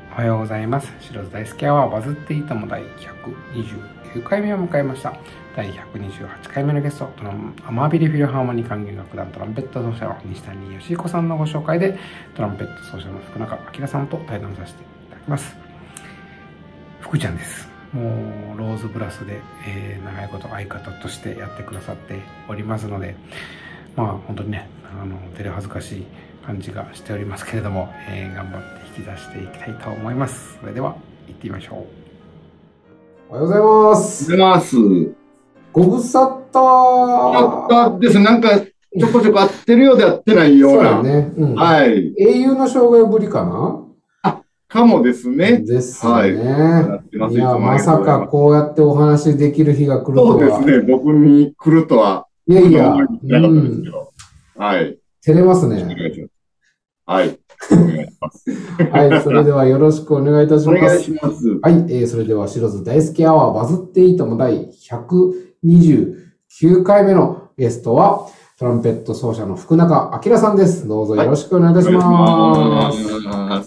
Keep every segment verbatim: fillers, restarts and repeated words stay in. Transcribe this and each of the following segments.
おはようございます。白津大輔アワーバズっていいともだいひゃくにじゅうきゅうかいめを迎えました。だいひゃくにじゅうはちかいめのゲスト、トランアマービリフィルハーモニー管弦楽団トランペット奏者の西谷義彦さんのご紹介で、トランペット奏者の福中明さんと対談させていただきます。福ちゃんです。もうローズブラスで、えー、長いこと相方としてやってくださっておりますので、まあ本当にね、あの照れ恥ずかしい感じがしておりますけれども、えー、頑張って引き出していきたいと思います。それでは行ってみましょう。 おはようございます。 おはようございます。 ご無沙汰。 あったです。なんか、ちょこちょこ合ってるようで合ってないような。 そうだね。うん。 はい。 英雄の生涯ぶりかなあ、かもですね。 ですね。 はい。 いや、まさかこうやってお話できる日が来るとは。 そうですね。僕に来るとは。 いやいや、 思いなかったですけど。はい。 照れますね。 はい。お願いします。 はい。それではよろしくお願いいたします。 お願いします。 はい。えー、それでは、白津大輔アワーバズっていいともだいひゃくにじゅうきゅうかいめのゲストは、トランペット奏者の福中明さんです。どうぞよろしくお願いいたします。はい、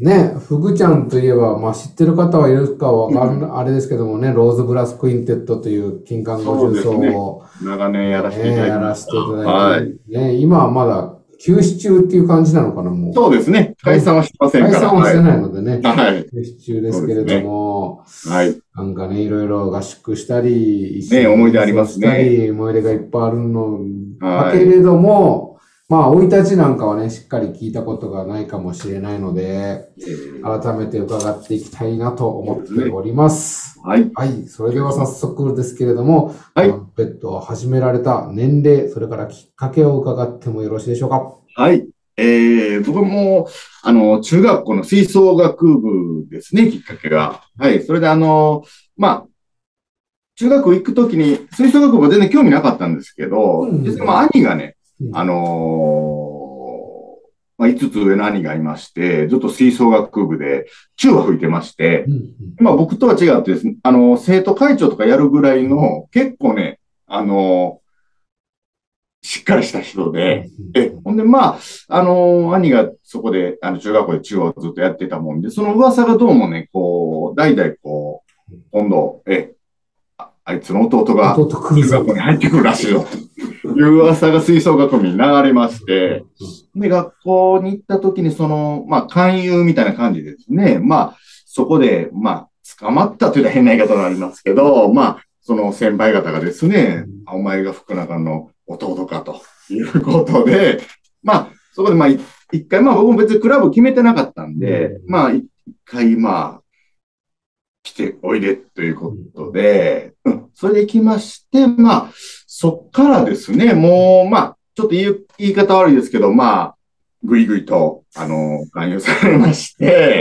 ね、福ちゃんといえば、まあ、知ってる方はいるかわかん、うん、あれですけどもね、ローズブラスクインテッドという金管ごじゅう奏を、 ね、長年やらせていただいて、ね、 やらせていただいて、はい、ね、今はまだ休止中っていう感じなのかな、もう。 そうですね。解散はしてませんから。 解散はしてないのでね。 はい。 休止中ですけれども。 ね、はい。 なんかね、いろいろ合宿したり、 ね、思い出ありますね。 思い出がいっぱいあるのだけれども、まあ、生い立ちなんかはね、しっかり聞いたことがないかもしれないので、改めて伺っていきたいなと思っております。 はい。 はい。それでは早速ですけれども、 はい。 トランペットを始められた年齢、それからきっかけを伺ってもよろしいでしょうか。 はい。えー、僕も、あの、中学校の吹奏楽部ですね、きっかけが。はい。それで、あの、まあ、中学行くときに、吹奏楽部は全然興味なかったんですけど、うん、実際、まあ、兄がね、うん、あのー、まあ、いつつ上の兄がいまして、ずっと吹奏楽部で、チューバ吹いてまして、うん、まあ、僕とは違ってですね、あの、生徒会長とかやるぐらいの、結構ね、あのー、しっかりした人で、え、ほんで、まあ、あのー、兄がそこで、あの、中学校で中央をずっとやってたもんで、その噂がどうもね、こう、代々こう、今度、え、あ, あいつの弟が中学校に入ってくるらしいよ、という噂が吹奏楽部に流れまして、で、学校に行った時に、その、まあ、勧誘みたいな感じですね。まあ、そこで、まあ、捕まったというのは変な言い方がありますけど、まあ、その先輩方がですね、お前が福中の弟かということで、まあ、そこでまあ、一回、まあ僕も別にクラブ決めてなかったんで、まあ、一回まあ、来ておいでということで、うん、それで行きまして、まあ、そっからですね、もう、まあ、ちょっと言い言い方悪いですけど、まあ、ぐいぐいと、あの、勧誘されまして、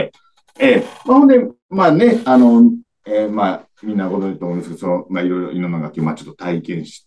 えー、まあ、ほんで、まあね、あの、えー、まあ、みんなご存知と思うんですけど、その、まあ、いろいろ、いろんな楽器を、まあ、ちょっと体験して、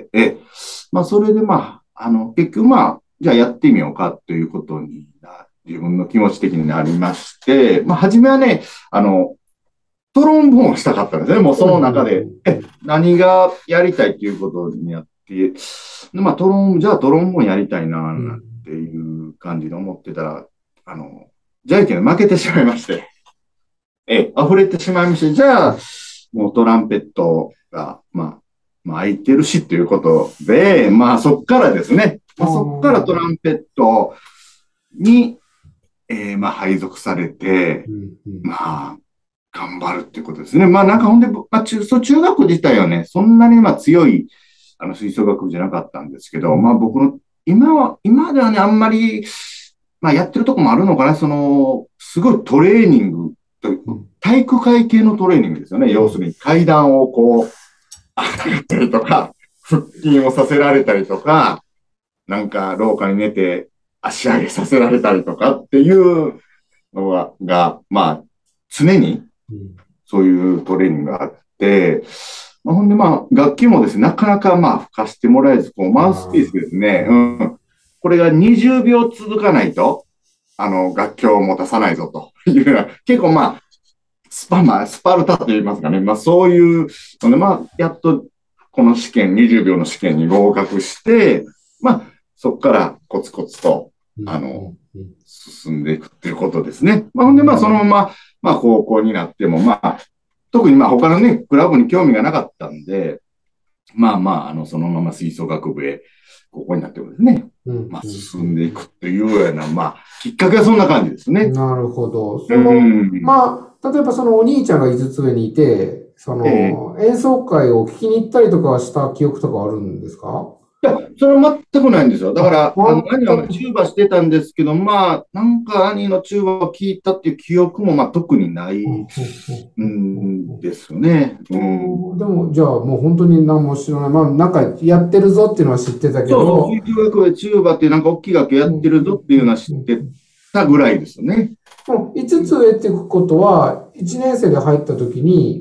え、まあ、それで、まあ、あの、結局、まあ、じゃあやってみようかということに、自分の気持ち的になりまして、まあ、初めはね、あの、トロンボーンしたかったんですね。もうその中で、え、何がやりたいっていうことにやって、でまあ、トロン、じゃあトロンボーンやりたいな、なんていう感じで思ってたら、あの、じゃんけんで負けてしまいまして、え、溢れてしまいまして、じゃあ、もうトランペットが、まあ、まあ、空いてるしということで、まあ、そっからですね、まあ、そっからトランペットに、えー、まあ、配属されて、まあ、頑張るっていうことですね。まあ、なんかほんで、まあ、中、そう、中学自体はね、そんなにまあ強い、あの、吹奏楽部じゃなかったんですけど、まあ、僕の、今は、今ではね、あんまり、まあ、やってるとこもあるのかな、その、すごいトレーニング、体育会系のトレーニングですよね。要するに階段をこう、上がったりとか、腹筋をさせられたりとか、なんか廊下に寝て足上げさせられたりとかっていうのが、がまあ、常にそういうトレーニングがあって、まあ、ほんでまあ、楽器もですね、なかなかまあ、吹かしてもらえず、こう、マウスピースですね、うん。これがにじゅうびょう続かないと、あの、楽器を持たさないぞというような、結構まあ、スパマ、スパルタと言いますかね。まあそういうので、まあ、やっとこの試験、にじゅうびょうの試験に合格して、まあ、そこからコツコツと、 あの、進んでいくっていうことですね。まあ、ほんで、まあ、そのまま、まあ、高校になっても、まあ、特にまあ、他のね、クラブに興味がなかったんで、まあまあ、あの、そのまま吹奏楽部へ、高校になってもですね、まあ、進んでいくっていうような、まあ、きっかけはそんな感じですね。 なるほど。その、うん、まあ、例えばそのお兄ちゃんがいつつ上にいて、その、えー、演奏会を聞きに行ったりとかはした記憶とかあるんですか？ いや、それは全くないんですよ。だから、あの兄はチューバしてたんですけど、まあ、なんか兄のチューバを聞いたっていう記憶も、まあ、特にない、うんですよね。うん、 でも、じゃあ、もう本当に何も知らない。まあ、なんかやってるぞっていうのは知ってたけど。 そうそう、吹奏楽部でチューバってなんか大きい楽器やってるぞっていうのは知ってたぐらいですよね。 いつつ上ってことは、いちねん生で入った時に、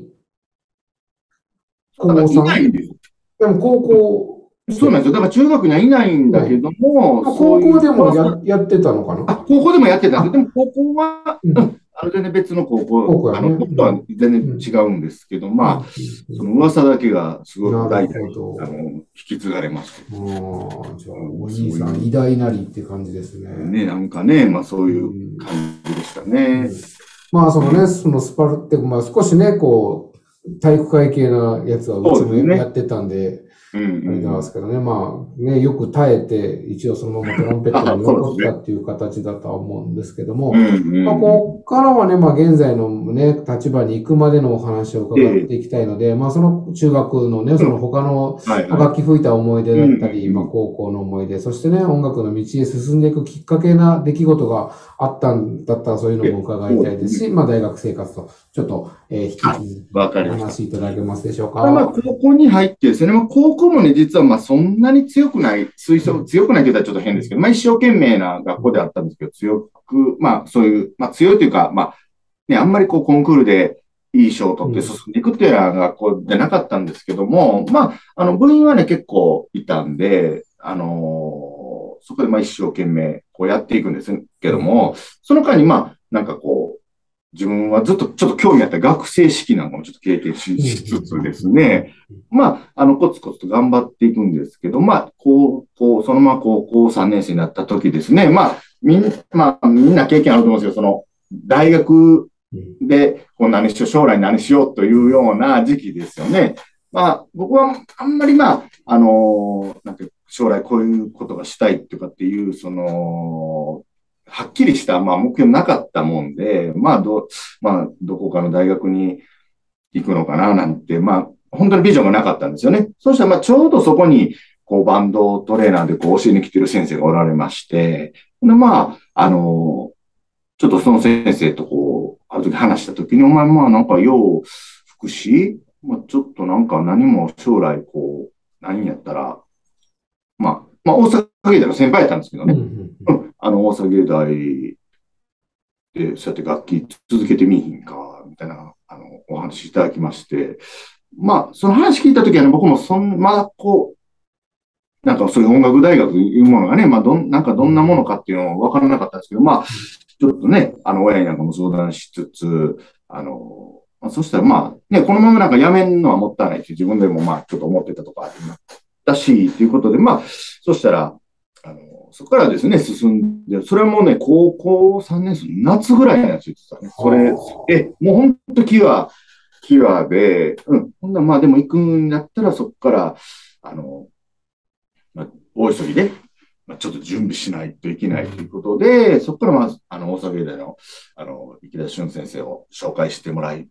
高校さん？いないんです。 でも高校、 そうなんですよ。だから中学にはいないんだけども、 はい、高校でも や, やってたのかなあ、高校でもやってたんです。でも高校は、うん、あの全然別の高校、高校ね、あの、僕とは全然違うんですけど、うん、まあ、うん、その噂だけがすごく大々、あの、引き継がれました。 ああ、じゃあ、お兄さん、偉大なりって感じですね。 ね、なんかね、まあそういう感じでしたね。うん、 まあ、そのね、そのスパルテ、まあ少しね、こう、体育会系なやつはうちもやってたんで、あれなんですけどね、まあね、よく耐えて、一応そのままトランペットに残ったっていう形だとは思うんですけども、まあ、ここからはね、まあ現在のね、立場に行くまでのお話を伺っていきたいので、まあその中学のね、その他の楽器吹いた思い出だったり、まあ高校の思い出、そしてね、音楽の道へ進んでいくきっかけな出来事があったんだったらそういうのも伺いたいですし、まあ大学生活とちょっと、えー、引き続きお話しいただけますでしょうか。 まあ高校に入ってですね、まあ高校もね、実はまあそんなに強くない、吹奏、強くないと言ったらちょっと変ですけど、まあ一生懸命な学校であったんですけど、強く、まあそういう、まあ強いというか、まあね、あんまりこうコンクールでいい賞を取って進んでいくっていうような学校じゃなかったんですけども、まあ、あの部員はね結構いたんで、あのー、そこでまあ一生懸命こうやっていくんですけども、その間にまあなんかこう、自分はずっとちょっと興味あった学生式なんかもちょっと経験しつつですね、まあ、あの、コツコツと頑張っていくんですけど、まあ、高校、そのまま高校さんねん生になった時ですね、まあ、みん、まあ、みんな経験あると思うんですけど、その、大学で、こう何しよう、将来何しようというような時期ですよね。まあ、僕はあんまりまあ、あの、なんて将来こういうことがしたいとかっていう、その、はっきりした、まあ、目標なかったもんで、まあ、ど、まあ、どこかの大学に行くのかな、なんて、まあ、本当にビジョンがなかったんですよね。そしたら、まあ、ちょうどそこに、こう、バンドトレーナーでこう、教えに来てる先生がおられまして、で、まあ、あの、ちょっとその先生とこう、ある時話した時に、お前、まあ、なんか、要福祉、まあ、ちょっとなんか何も将来、こう、何やったら、まあ、まあ、大阪芸大の先輩やったんですけどね。うん、あの、大阪芸大で、そうやって楽器続けてみいひんか、みたいな、あの、お話いただきまして、まあ、その話聞いたときはね、僕もそん、まだこう、なんかそういう音楽大学というものがね、まあ、どん、なんかどんなものかっていうのは分からなかったんですけど、まあ、ちょっとね、あの、親になんかも相談しつつ、あの、まあ、そしたらまあ、ね、このままなんか辞めるのはもったいないって自分でもまあ、ちょっと思ってたとこありましたし、ということで、まあ、そしたら、あの、そこからですね、進んで、それはもうね、高校さんねん生、夏ぐらいなんですよ、実はね。それ、え、もう本当キュア、キュアで、うん。ほんなまあでも行くんだったら、そこから、あの、まあ、大急ぎで、まあ、ちょっと準備しないといけないということで、そこからまず、あの、大阪芸大の、あの、池田俊先生を紹介してもらって、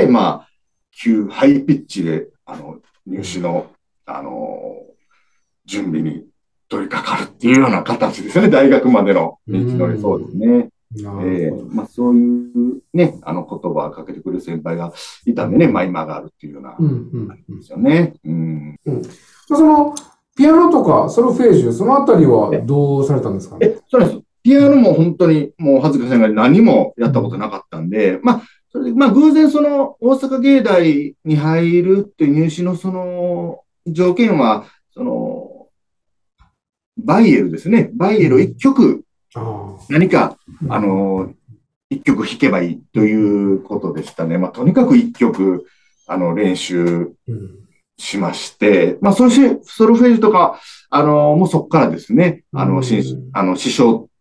まあ、急、ハイピッチで、あの、入試の、あの、準備に取り掛かるっていうような形ですね。大学までの道のり、そうですね。えー、まあそういうね、あの言葉をかけてくれる先輩がいたんでね、まあ今があるっていうような、ですよね。うん。 うん。その、ピアノとかソルフェージュ、そのあたりはどうされたんですかね？ え、そうです。ピアノも本当にもう恥ずかしながら何もやったことなかったんで、まあ、それで、まあ偶然その大阪芸大に入るっていう入試のその条件は、その、バイエルですね。バイエルを一曲、何か、あの、一曲弾けばいいということでしたね。まあ、とにかく一曲、あの、練習しまして、まあ、そして、ソルフェージュとか、あの、もうそこからですね、あの、しあの師匠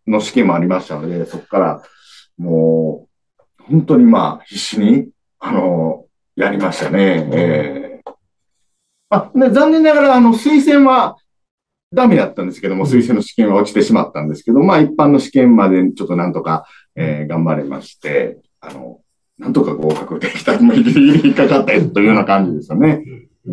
の試験もありましたので、そこからもう、本当にまあ、必死に、あの、やりましたね。えーあで残念ながら、あの、推薦はダメだったんですけども、推薦の試験は落ちてしまったんですけど、まあ、一般の試験までちょっとなんとか、えー頑張れまして、あの、なんとか合格できた、ギリギリ引っかかったというような感じですよね。うん。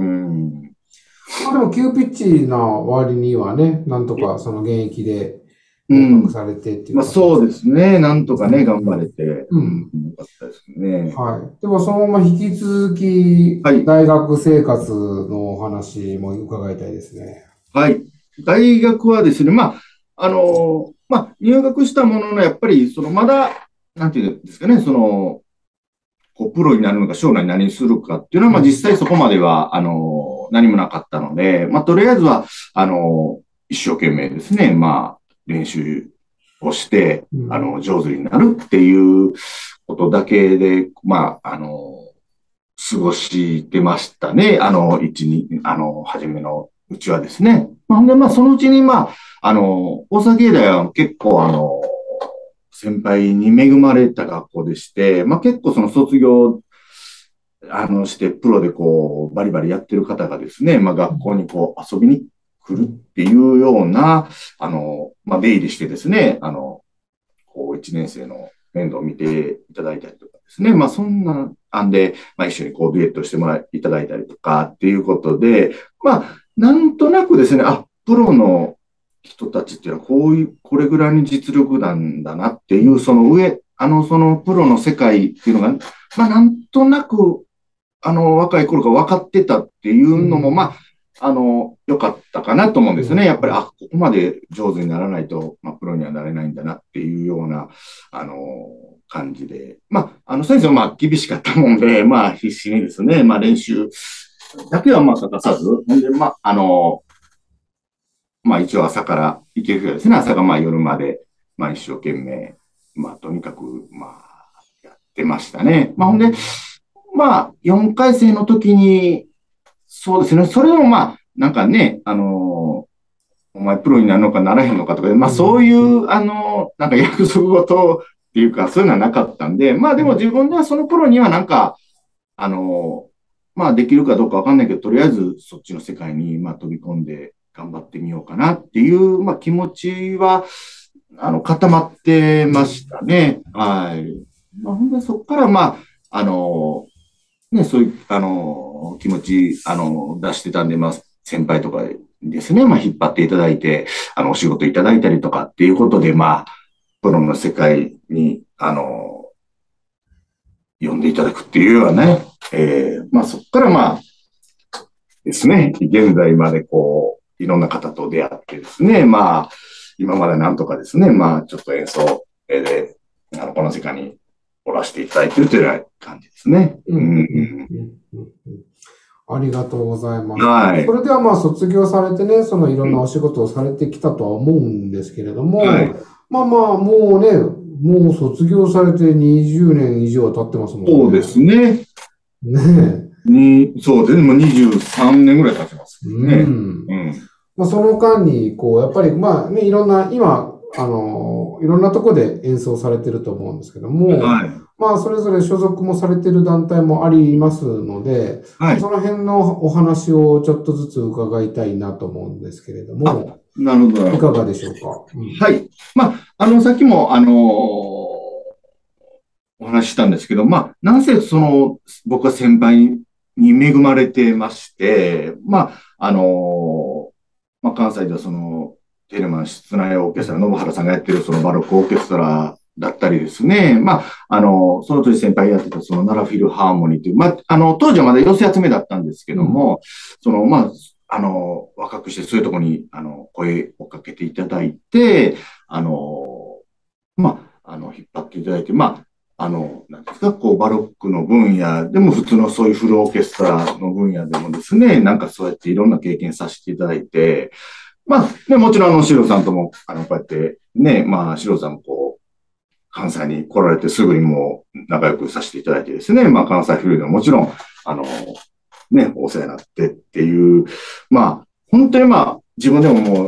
まあでも急ピッチな割にはね、なんとかその現役でうん合格されてっていうまあ、 形そうですね。なんとかね、頑張れて、 うんよかったですね。 はい。でもそのまま引き続きはい、 大学生活のお話も伺いたいですね。 はい。大学はですね、まあ、あの、まあ、入学したものの、やっぱり、その、まだ、なんていうんですかね、その、こう、プロになるのか、将来何にするかっていうのは、まあ、実際そこまでは、あの、何もなかったので、まあ、とりあえずは、あの、一生懸命ですね、まあ、練習をして、 うんあの、上手になるっていうことだけで、まあ、あの、過ごしてましたね。あの、一、に、あの、初めのうちはですね。まあ、ほんで、まあ、そのうちに、まあ、あの、大阪芸大は結構、あの、先輩に恵まれた学校でして、まあ、結構その卒業、あの、して、プロでこう、バリバリやってる方がですね、まあ、学校にこう、遊びに来るっていうような、あの、まあ、出入りしてですね、あの、こう、一年生の面倒を見ていただいたりとかですね。まあ、そんな、あんで、まあ、一緒にこう、デュエットしてもらい、いただいたりとかっていうことで、まあ、なんとなくですね、あ、プロの人たちっていうのは、こういう、これぐらいの実力なんだなっていう、その上、あの、そのプロの世界っていうのが、まあ、なんとなく、あの、若い頃から分かってたっていうのも、まあ、あの、良かったかなと思うんですね。やっぱり、あ、ここまで上手にならないと、まあ、プロにはなれないんだなっていうような、あの、感じで。まあ、あの、先生もまあ、厳しかったもんで、まあ、必死にですね、まあ、練習だけはまあ、欠かさず、ほんで、まあ、あの、まあ、一応朝から行ける日はですね、朝がまあ、夜まで、まあ、一生懸命、まあ、とにかく、まあ、やってましたね。まあ、ほんで、まあ、よんかい生の時に、そうですね、それでもまあ、なんかね、あのお前プロになるのかならへんのかとか、まあそういう、あのなんか約束事っていうか、そういうのはなかったんで、まあでも自分ではその頃にはなんか、あのまあできるかどうかわかんないけど、とりあえずそっちの世界にまあ飛び込んで頑張ってみようかなっていう、まあ気持ちは、あの、固まってましたね。はい。まあ、ほんでそこからまあ、あのね、そういう、あの、気持ち、あの、出してたんで、まあ、先輩とかですね、まあ、引っ張っていただいて、あの、お仕事いただいたりとかっていうことで、まあ、プロの世界に、あの、呼んでいただくっていうようなね、えー、まあ、そこからまあ、ですね、現在までこう、いろんな方と出会ってですね、まあ、今までなんとかですね、まあ、ちょっと演奏で、あの、この世界におらせていただいているというような感じですね。 うんうんうんうんありがとうございます。 はい。 それではまあ卒業されてね、そのいろんなお仕事をされてきたとは思うんですけれども、 はい。 まあまあもうね、もう卒業されてにじゅうねん以上経ってますもんね。 そうですね。 ねえ。に、そうですね。もうにじゅうさんねんぐらい経ってますえ。 ね。 うん。 うん。 まあその間に、こう、やっぱりまあね、いろんな、今、あの、いろんなとこで演奏されてると思うんですけども、 はい。 まあそれぞれ所属もされてる団体もありますので、 はい。 その辺のお話をちょっとずつ伺いたいなと思うんですけれども、 なるほど。 いかがでしょうか。うん、 はい。まあ、あの、さっきも、あのーお話ししたんですけど、まあ、なんせその、僕は先輩に恵まれてまして、まあ、あのーまあ、関西ではその、テレマン室内オーケストラ、信原さんがやってるそのバロックオーケストラだったりですね。まあ、あの、その当時先輩やってたその奈良フィルハーモニーという、まあ、あの、当時はまだ寄せ集めだったんですけども、うん、その、まあ、あの、若くしてそういうところに、あの、声をかけていただいて、あの、まあ、あの、引っ張っていただいて、まあ、あの、なんですか、こう、バロックの分野でも、普通のそういうフルオーケストラの分野でもですね、なんかそうやっていろんな経験させていただいて、まあ、ね、もちろん、あの、シロさんとも、あの、こうやってね、まあ、シロさんもこう、関西に来られてすぐにもう仲良くさせていただいてですね、まあ、関西フィルでももちろん、あの、ね、お世話になってっていう、まあ、本当にまあ、自分でももう、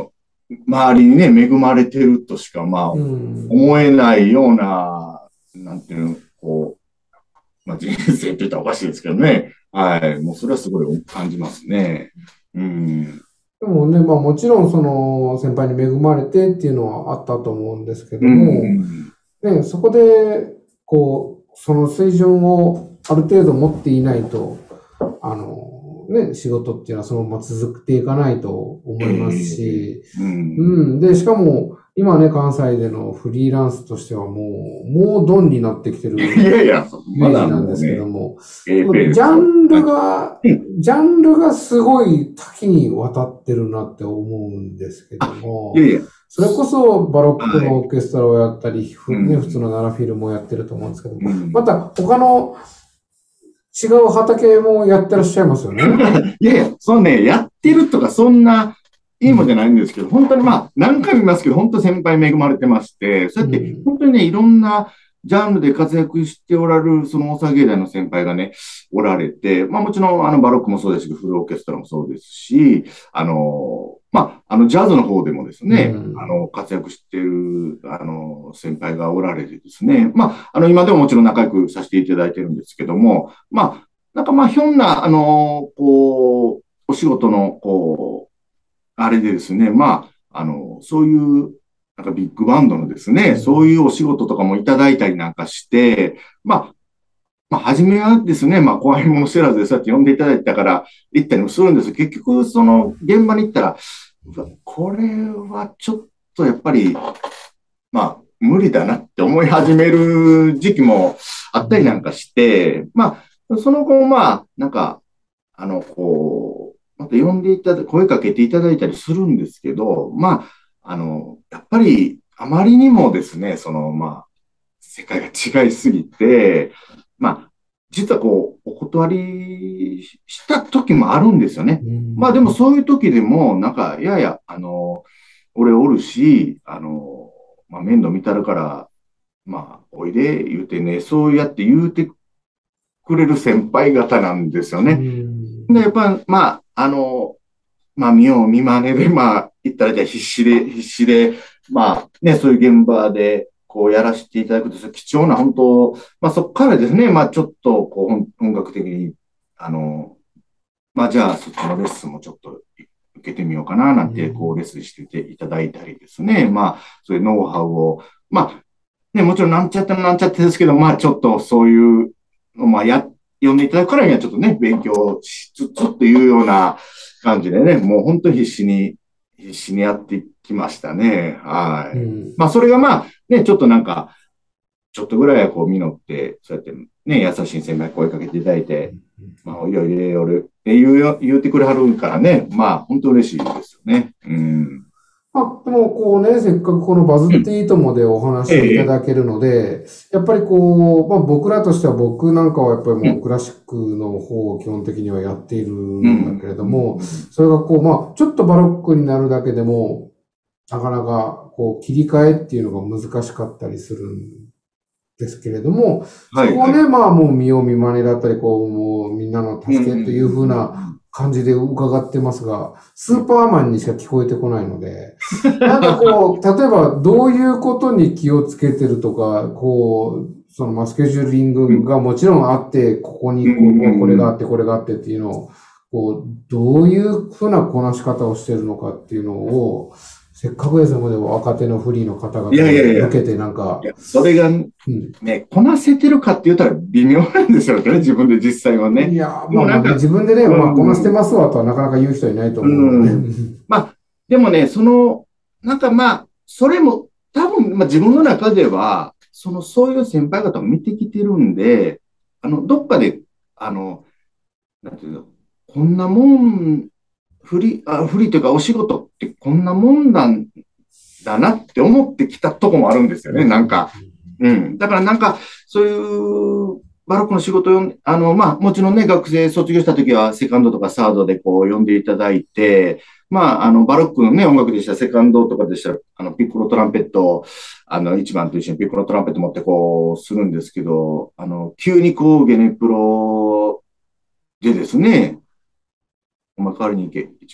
周りにね、恵まれてるとしか、まあ、 うん。 思えないような、なんていうの、こう、まあ、人生って言ったらおかしいですけどね。はい。もうそれはすごい感じますね。うん。 でもね、まあもちろんその先輩に恵まれてっていうのはあったと思うんですけうども、 ん。 ね、そこで、こう、その水準をある程度持っていないと、あの、ね、仕事っていうのはそのまま続けていかないと思えいますえ、 し、 うん。 うん。で、しかも、今ね、関西でのフリーランスとしてはもう、もうドンになってきてるいやいや、 イメーまだジなんですけどもうね、 も、 ええページャですよ。 ンルはい。 が、 うん。 ジャンルがすごい多岐にわたってるなって思うんですけども、 いやいや、 それこそバロックのはい。 オーケストラをやったり、 うふね、普通ん。 のナラフィルもやってると思うんですけども、 うん。 また他の違う畑もやってらっしゃいますよね。 いやいや、そのね、やってるとか、そんな、いいもんじゃうん。 ないんですけど、本当にまあ、何回も言いますけど、本当先輩恵まれてまして、そうやって、 うん。 本当にね、いろんなジャンルで活躍しておられる、その大阪芸大の先輩がね、おられて、まあもちろん、あの、バロックもそうですし、フルオーケストラもそうですし、あの、まあ、あの、ジャズの方でもですうね、あん。 の、活躍している、あの、先輩がおられてですね、まあ、あの、今でももちろん仲良くさせていただいてるんですけども、まあ、なんかまあ、ひょんな、あの、こう、お仕事の、こう、あれでですね、まあ、あの、そういう、なんかビッグバンドのですね、そううん。 いうお仕事とかもいただいたりなんかして、まあ、まあ、初めはですね、まあ、怖いもの知らずでそうやって呼んでいただいたから行ったりもするんですけど、結局、その現場に行ったら、うわこれはちょっとやっぱり、まあ、無理だなって思い始める時期もあったりなんかして、まあ、その後、まあ、なんか、あの、こう、また呼んでいただ、声かけていただいたりするんですけど、まあ、あの、やっぱり、あまりにもですね、その、まあ、世界が違いすぎて、まあ、実はこう、お断りした時もあるんですよね。 うまあでもん。 そういう時でも、なんか、いやいや、あの、俺おるし、あの、まあ、面倒見たるから、まあ、おいで言うてね、そうやって言うてくれる先輩方なんですようね。で、 ん。 やっぱ、まあ、あの、まあ、見よう見まねで、まあ、言ったらじゃあ必死で、必死で、まあ、ね、そういう現場で、こう、やらせていただくと、そう貴重な、本当、まあ、そこからですね、まあ、ちょっと、こう、音楽的に、あの、まあ、じゃあ、そっちのレッスンもちょっと受けてみようかな、なんて、こう、 うん。 レッスンしていただいたりですね。まあ、そういうノウハウを、まあ、ね、もちろんなんちゃってなんちゃってですけど、まあ、ちょっとそういうの、まあ、や、読んでいただくからにはちょっとね、勉強しつつっていうような感じでね、もう本当に必死に、必死にやってきましたね。はい。 うん。 まあ、それがまあ、ね、ちょっとなんか、ちょっとぐらいはこう、実って、そうやってね、優しい先輩声かけていただいて、まあ、おいでおいでおる、って言うよ、言うてくれはるからね、まあ、本当嬉しいですよね。うん。 まあ、でも、こうね、せっかくこのバズっていいともでおえ話いたえ、 だけるので、やっぱりこう、まあ僕らとしては僕なんかはやっぱりうん、 もうクラシックの方を基本的にはやっているうん、 んだけれどうも、 ん、 それがこう、まあちょっとバロックになるだけでも、なかなかこう切り替えっていうのが難しかったりするんですけれども、 はい、 そこをね、 はい。 まあもう見よう見まねだったり、こう、もうみんなのうん、うん、 助けというふううん、 な感じで伺ってますが、スうん。 ーパーマンにしか聞こえてこないので、なんかこう、例えばどういうことに気をつけてるとか、こう、そのまあスケジューリンうん、 グがもちろんあって、ここにうん、 こう、これうん。 があって、これがあってっていうのを、こう、どういうふうなこなし方をしてるのかっていうのを、せっかくですので若手のフリーの方いやい 々にやいや、 向けてなんか、 いや、それがうん。 ね、こなせてるかって言ったら微妙なんですよね、自分で実際はね。 いや、まあまあね、 でもなんか、 自分でね、 うまあこなしてん、 ますわとはなかなか言う人いないと思うのでね。 うん。まあ、でもね、その、なんかまあ、それも多分、まあ自分の中では、その、そういう先輩方を見てきてるんで、あの、どっかで、あの、なんていうの、こんなもん、フリー、あ、フリーというかお仕事ってこんなもんなんだなって思ってきたとこもあるんですよね、なんか。うん。だからなんか、そういうバロックの仕事を、あの、まあ、もちろんね、学生卒業した時はセカンドとかサードでこう呼んでいただいて、まあ、あの、バロックのね、音楽でしたらセカンドとかでしたら、あの、ピッコロトランペット、あの、一番と一緒にピッコロトランペット持ってこう、するんですけど、あの、急にこう、ゲネプロでですね、お前代わりに行け、一番。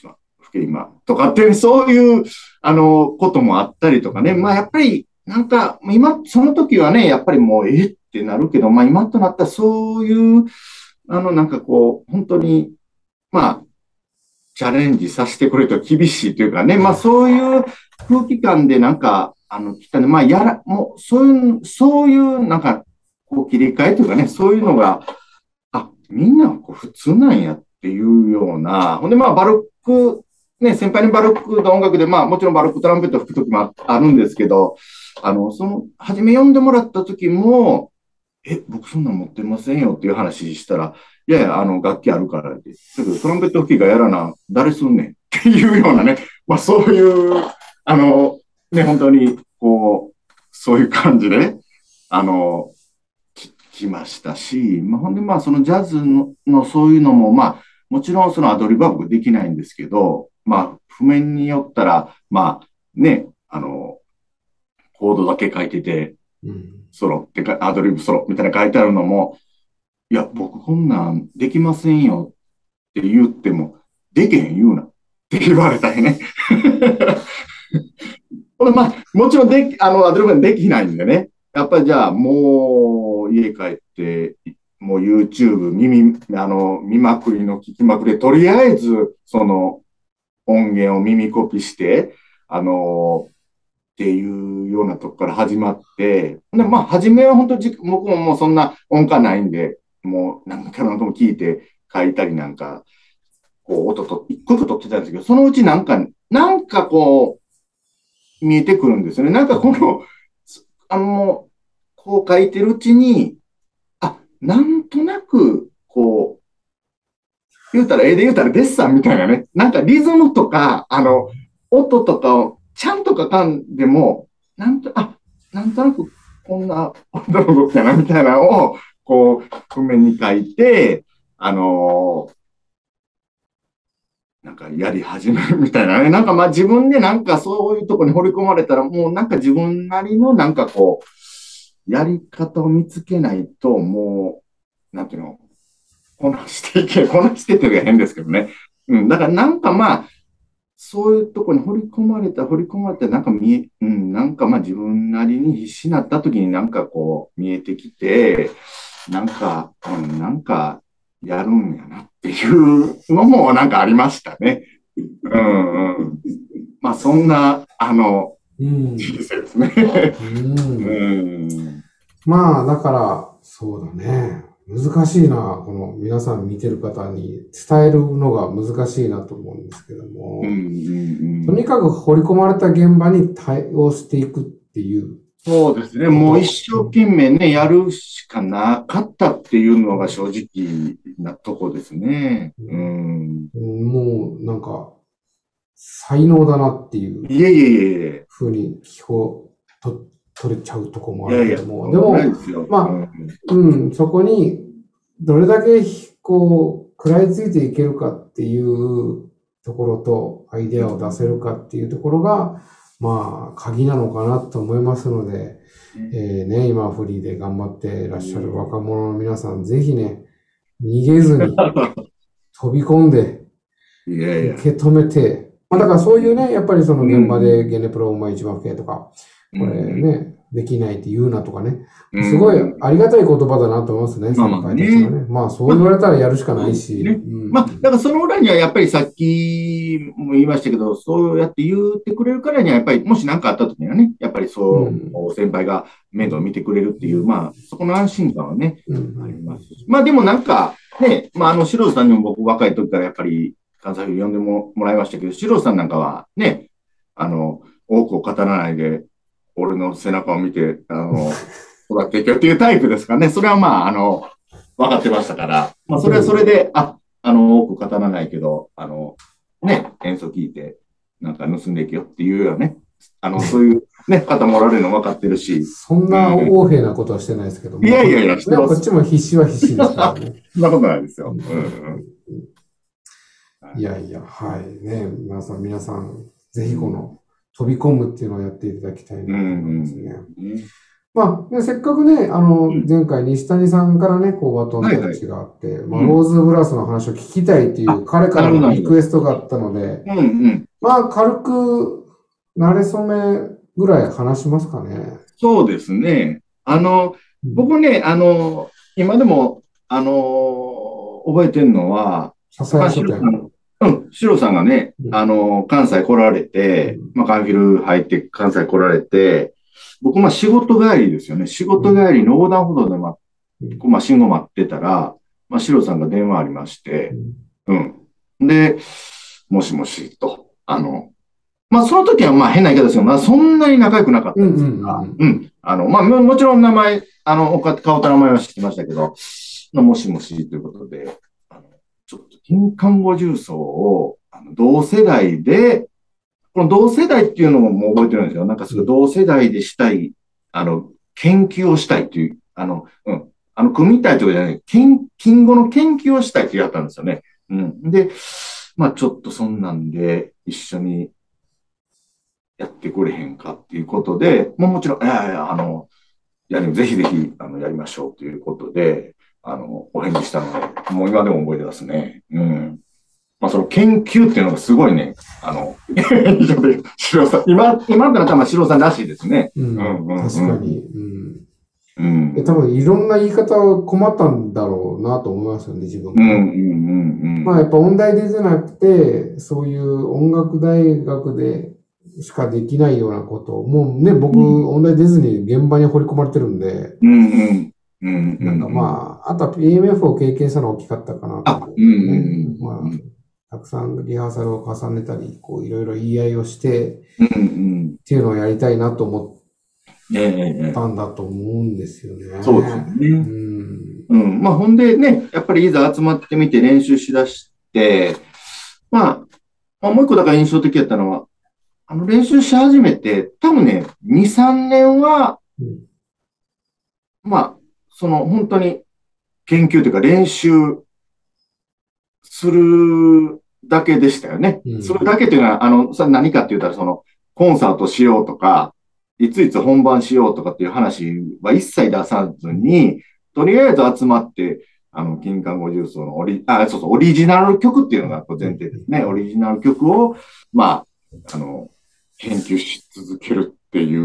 吹け今とかって、そういう、あの、こともあったりとかね。まあやっぱり、なんか、今、その時はね、やっぱりもう、えってなるけど、まあ今となったらそういう、あの、なんかこう、本当に、まあ、チャレンジさせてくれと厳しいというかね、まあそういう空気感でなんか、あの、来たね、まあやら、もう、そういう、そういうなんか、こう切り替えというかね、そういうのが、あ、みんなこう普通なんやっていうような、ほんでまあバロック、ね、先輩にバロックの音楽で、まあもちろんバロックトランペット吹くときもあるんですけど、あの、その、初め読んでもらった時も、え、僕そんなん持ってませんよっていう話したら、いやいや、あの、楽器あるからって。だけど、トランペット吹きがやらな、誰すんねんっていうようなね、まあそういう、あの、ね、本当に、こう、そういう感じで、あの、き来ましたし、まあほんでまあそのジャズの、のそういうのも、まあ、もちろんそのアドリブは僕できないんですけど、まあ、譜面によったら、まあ、ね、あの、コードだけ書いてて、 うん。 ソロってか、アドリブソロみたいな書いてあるのも、いや、僕こんなんできませんよって言っても、できへん言うなって言われたりね。これまあ、もちろんでき、あの、アドリブできないんでね。やっぱりじゃあ、もう家帰って、もう YouTube 耳、あの、見まくりの聞きまくりで、とりあえず、その音源を耳コピして、あの、っていうようなとこから始まって、で、まあ、初めは本当じ、僕ももうそんな音感ないんで、もう何回も聞いて書いたりなんか、こう、音と、一個一個取ってたんですけど、そのうちなんか、なんかこう、見えてくるんですよね。なんかこの、あの、こう書いてるうちに、あ、なんとなく、こう、言うたら、絵で言うたらデッサンみたいなね、なんかリズムとか、あの、音とかをちゃんと書かんでも、なんと、あ、なんとなくこんな音の動きやなみたいなのを、こう、譜面に書いて、あのーなんかやり始めるみたいなね。なんかまあ自分でなんかそういうとこに掘り込まれたら、もうなんか自分なりのなんかこう、やり方を見つけないと、もう、なんていうの、こなしていけ、こなしてっていうのが変ですけどね。うん。だからなんかまあ、そういうとこに掘り込まれた、掘り込まれた、なんか見え、うん、なんかまあ自分なりに必死になった時になんかこう見えてきて、なんか、うん、なんかやるんやなっていうのもなんかありましたね。うんうん。まあそんな、あの、 うん。 人生ですね。 ううん。 ん。 まあ、だから、そうだね。難しいな。この皆さん見てる方に伝えるのが難しいなと思うんですけどうんうも、とにんうん。 かく掘り込まれた現場に対応していくっていうそうですね。 こと。 もう一生懸命ね、やるしかなかったっていうのが正直なとこですね。うん。 うんもう、なんか、才能だなっていういえいえいえいえ。 ふうに聞こと取れちゃうとこもあいやいや、 るけども、でそうないも、 ですよ。うまあ、 ん。 うん、そこにどれだけこう、食らいついていけるかっていうところと、アイデアを出せるかっていうところが、まあ、鍵なのかなと思いますので、えーね、今フリーで頑張っていらっしゃる若者の皆さん、ぜひね、逃げずに飛び込んで、 いやいや。 受け止めて、まあだからそういうね、やっぱりそのう現場でん。 ゲネプロお前一番吹けとか、 うこれん。 ね、できないって言うなとかね、 うすごいん。 ありがたい言葉だなと思いますね、先まあまあ輩たちがね。 ね。まあそうまあ、 言われたらやるしかなそういし、 ですね。 うん。 まあ、だからその裏にはやっぱりさっきも言いましたけど、そうやって言ってくれるからには、やっぱりもし何かあった時にはね、やっぱりうそん。 う、先輩が面倒を見てくれるっていう、まあ、そこの安心感はね、 うん。うありますん。 し。まあでもなんか、ね、まああの、素人さんにも僕若い時からやっぱり関西風呼んでももらいましたけど、素人さんなんかはね、あの、多くを語らないで、俺の背中を見て、あの、育っていけよっていうタイプですかね。それはまあ、あの、分かってましたから、まあ、それはそれで、あ、あの、多く語らないけど、あの、ね、演奏聞いて、なんか盗んでいけよっていうようなね、あの、そういうね、方もおられるの分かってるし、 そんなうん、 横柄なことはしてないですけど、まあ、こ、ね、 いやいやいや、してます。 こっちも必死は必死ですからね。 そんなことないですうん。 よ。うんうん。 いやいや、はい。ね、皆さん、皆さん、ぜひこの飛び込むっていうのをやっていただきたいなとうんう思いますね。 ん。 まあ、ね、せっかくね、あの、 うん前回西谷さんからね、こう、バトンタッチがあって、まあ、ローズブラスの話を聞きたいっていう彼からのリクエストがあったので、 うんうん。 まあ、軽く、慣れ初めぐらい話しますかね。 そうですね。あの、僕ね、あの、今でも、あの、覚えてるのは、 笹まあ、 谷書店。 シロさん、うん、シロさんがね、 うんあの、関西来られて、まあ、カンフィル入って関西来られて、僕、まあ、仕事帰りですよね。仕事帰りの横断歩道で、まあ、 うんまあ、信号待ってたら、まあ、シロさんが電話ありましうて、 んうん。で、もしもしと、あの、まあ、その時はまあ変な言い方ですけど、まあ、そんなに仲良くなかったうんんうですが、 んうんうん。あの、まあ、ももちろん名前、あの、おか顔と名前は知ってましたけど、もしもしということで、あのちょっと金看護重曹を、あの同世代で、この同世代っていうのももう覚えてるんですよ。なんかすごい同世代でしたい、あの、研究をしたいっていう、あの、うん。あの、組みたいとかじゃない、金、金語の研究をしたいってやったんですよね。うん。で、まあちょっとそんなんで一緒にやってくれへんかっていうことで、もうもちろん、いやいや、あの、やり、ぜひぜひ、あの、やりましょうということで、あの、お返事したので、もう今でも覚えてますね。うん。まあ、その研究っていうのがすごいね、あの、シロさん、今、今ってのは多分シロさんらしいですね。 うんうんうんうん確かに。うんうん。 で多分いろんな言い方困ったんだろうなと思いますよね、自分が。 うんうんうんうん。 まあやっぱ音大でじゃなくて、そういう音楽大学でしかできないようなことを、もうね、僕、 うん音大出ずに現場に掘り込まれてるんで、 うんうんうんうん。 なんかまあ、あとは ピーエムエフ を経験したのが大きかったかなと思う、ね。 あうんうんうんまあ、たくさんリハーサルを重ねたり、こういろいろ言い合いをしてうんうんっていうのをやりたいなと思ええええったんだと思うんですよね。 そうですよね。 うん。 うん。まあ、ほんでね、やっぱりいざ集まってみて練習しだして、まあ、まあ、もう一個だから印象的だったのは、あの練習し始めて、多分ね、に、さんねんは、 うんまあ、その本当に研究というか練習するだけでしたよね。 うんそれだけというのは、あの、さ何かって言ったら、その、コンサートしようとか、いついつ本番しようとかっていう話は一切出さずに、とりあえず集まって、あの、金管五重奏のオリ、あ、そうそう、オリジナル曲っていうのがこう前提ですね。オリジナル曲を、まあ、あの、研究し続けるっていう、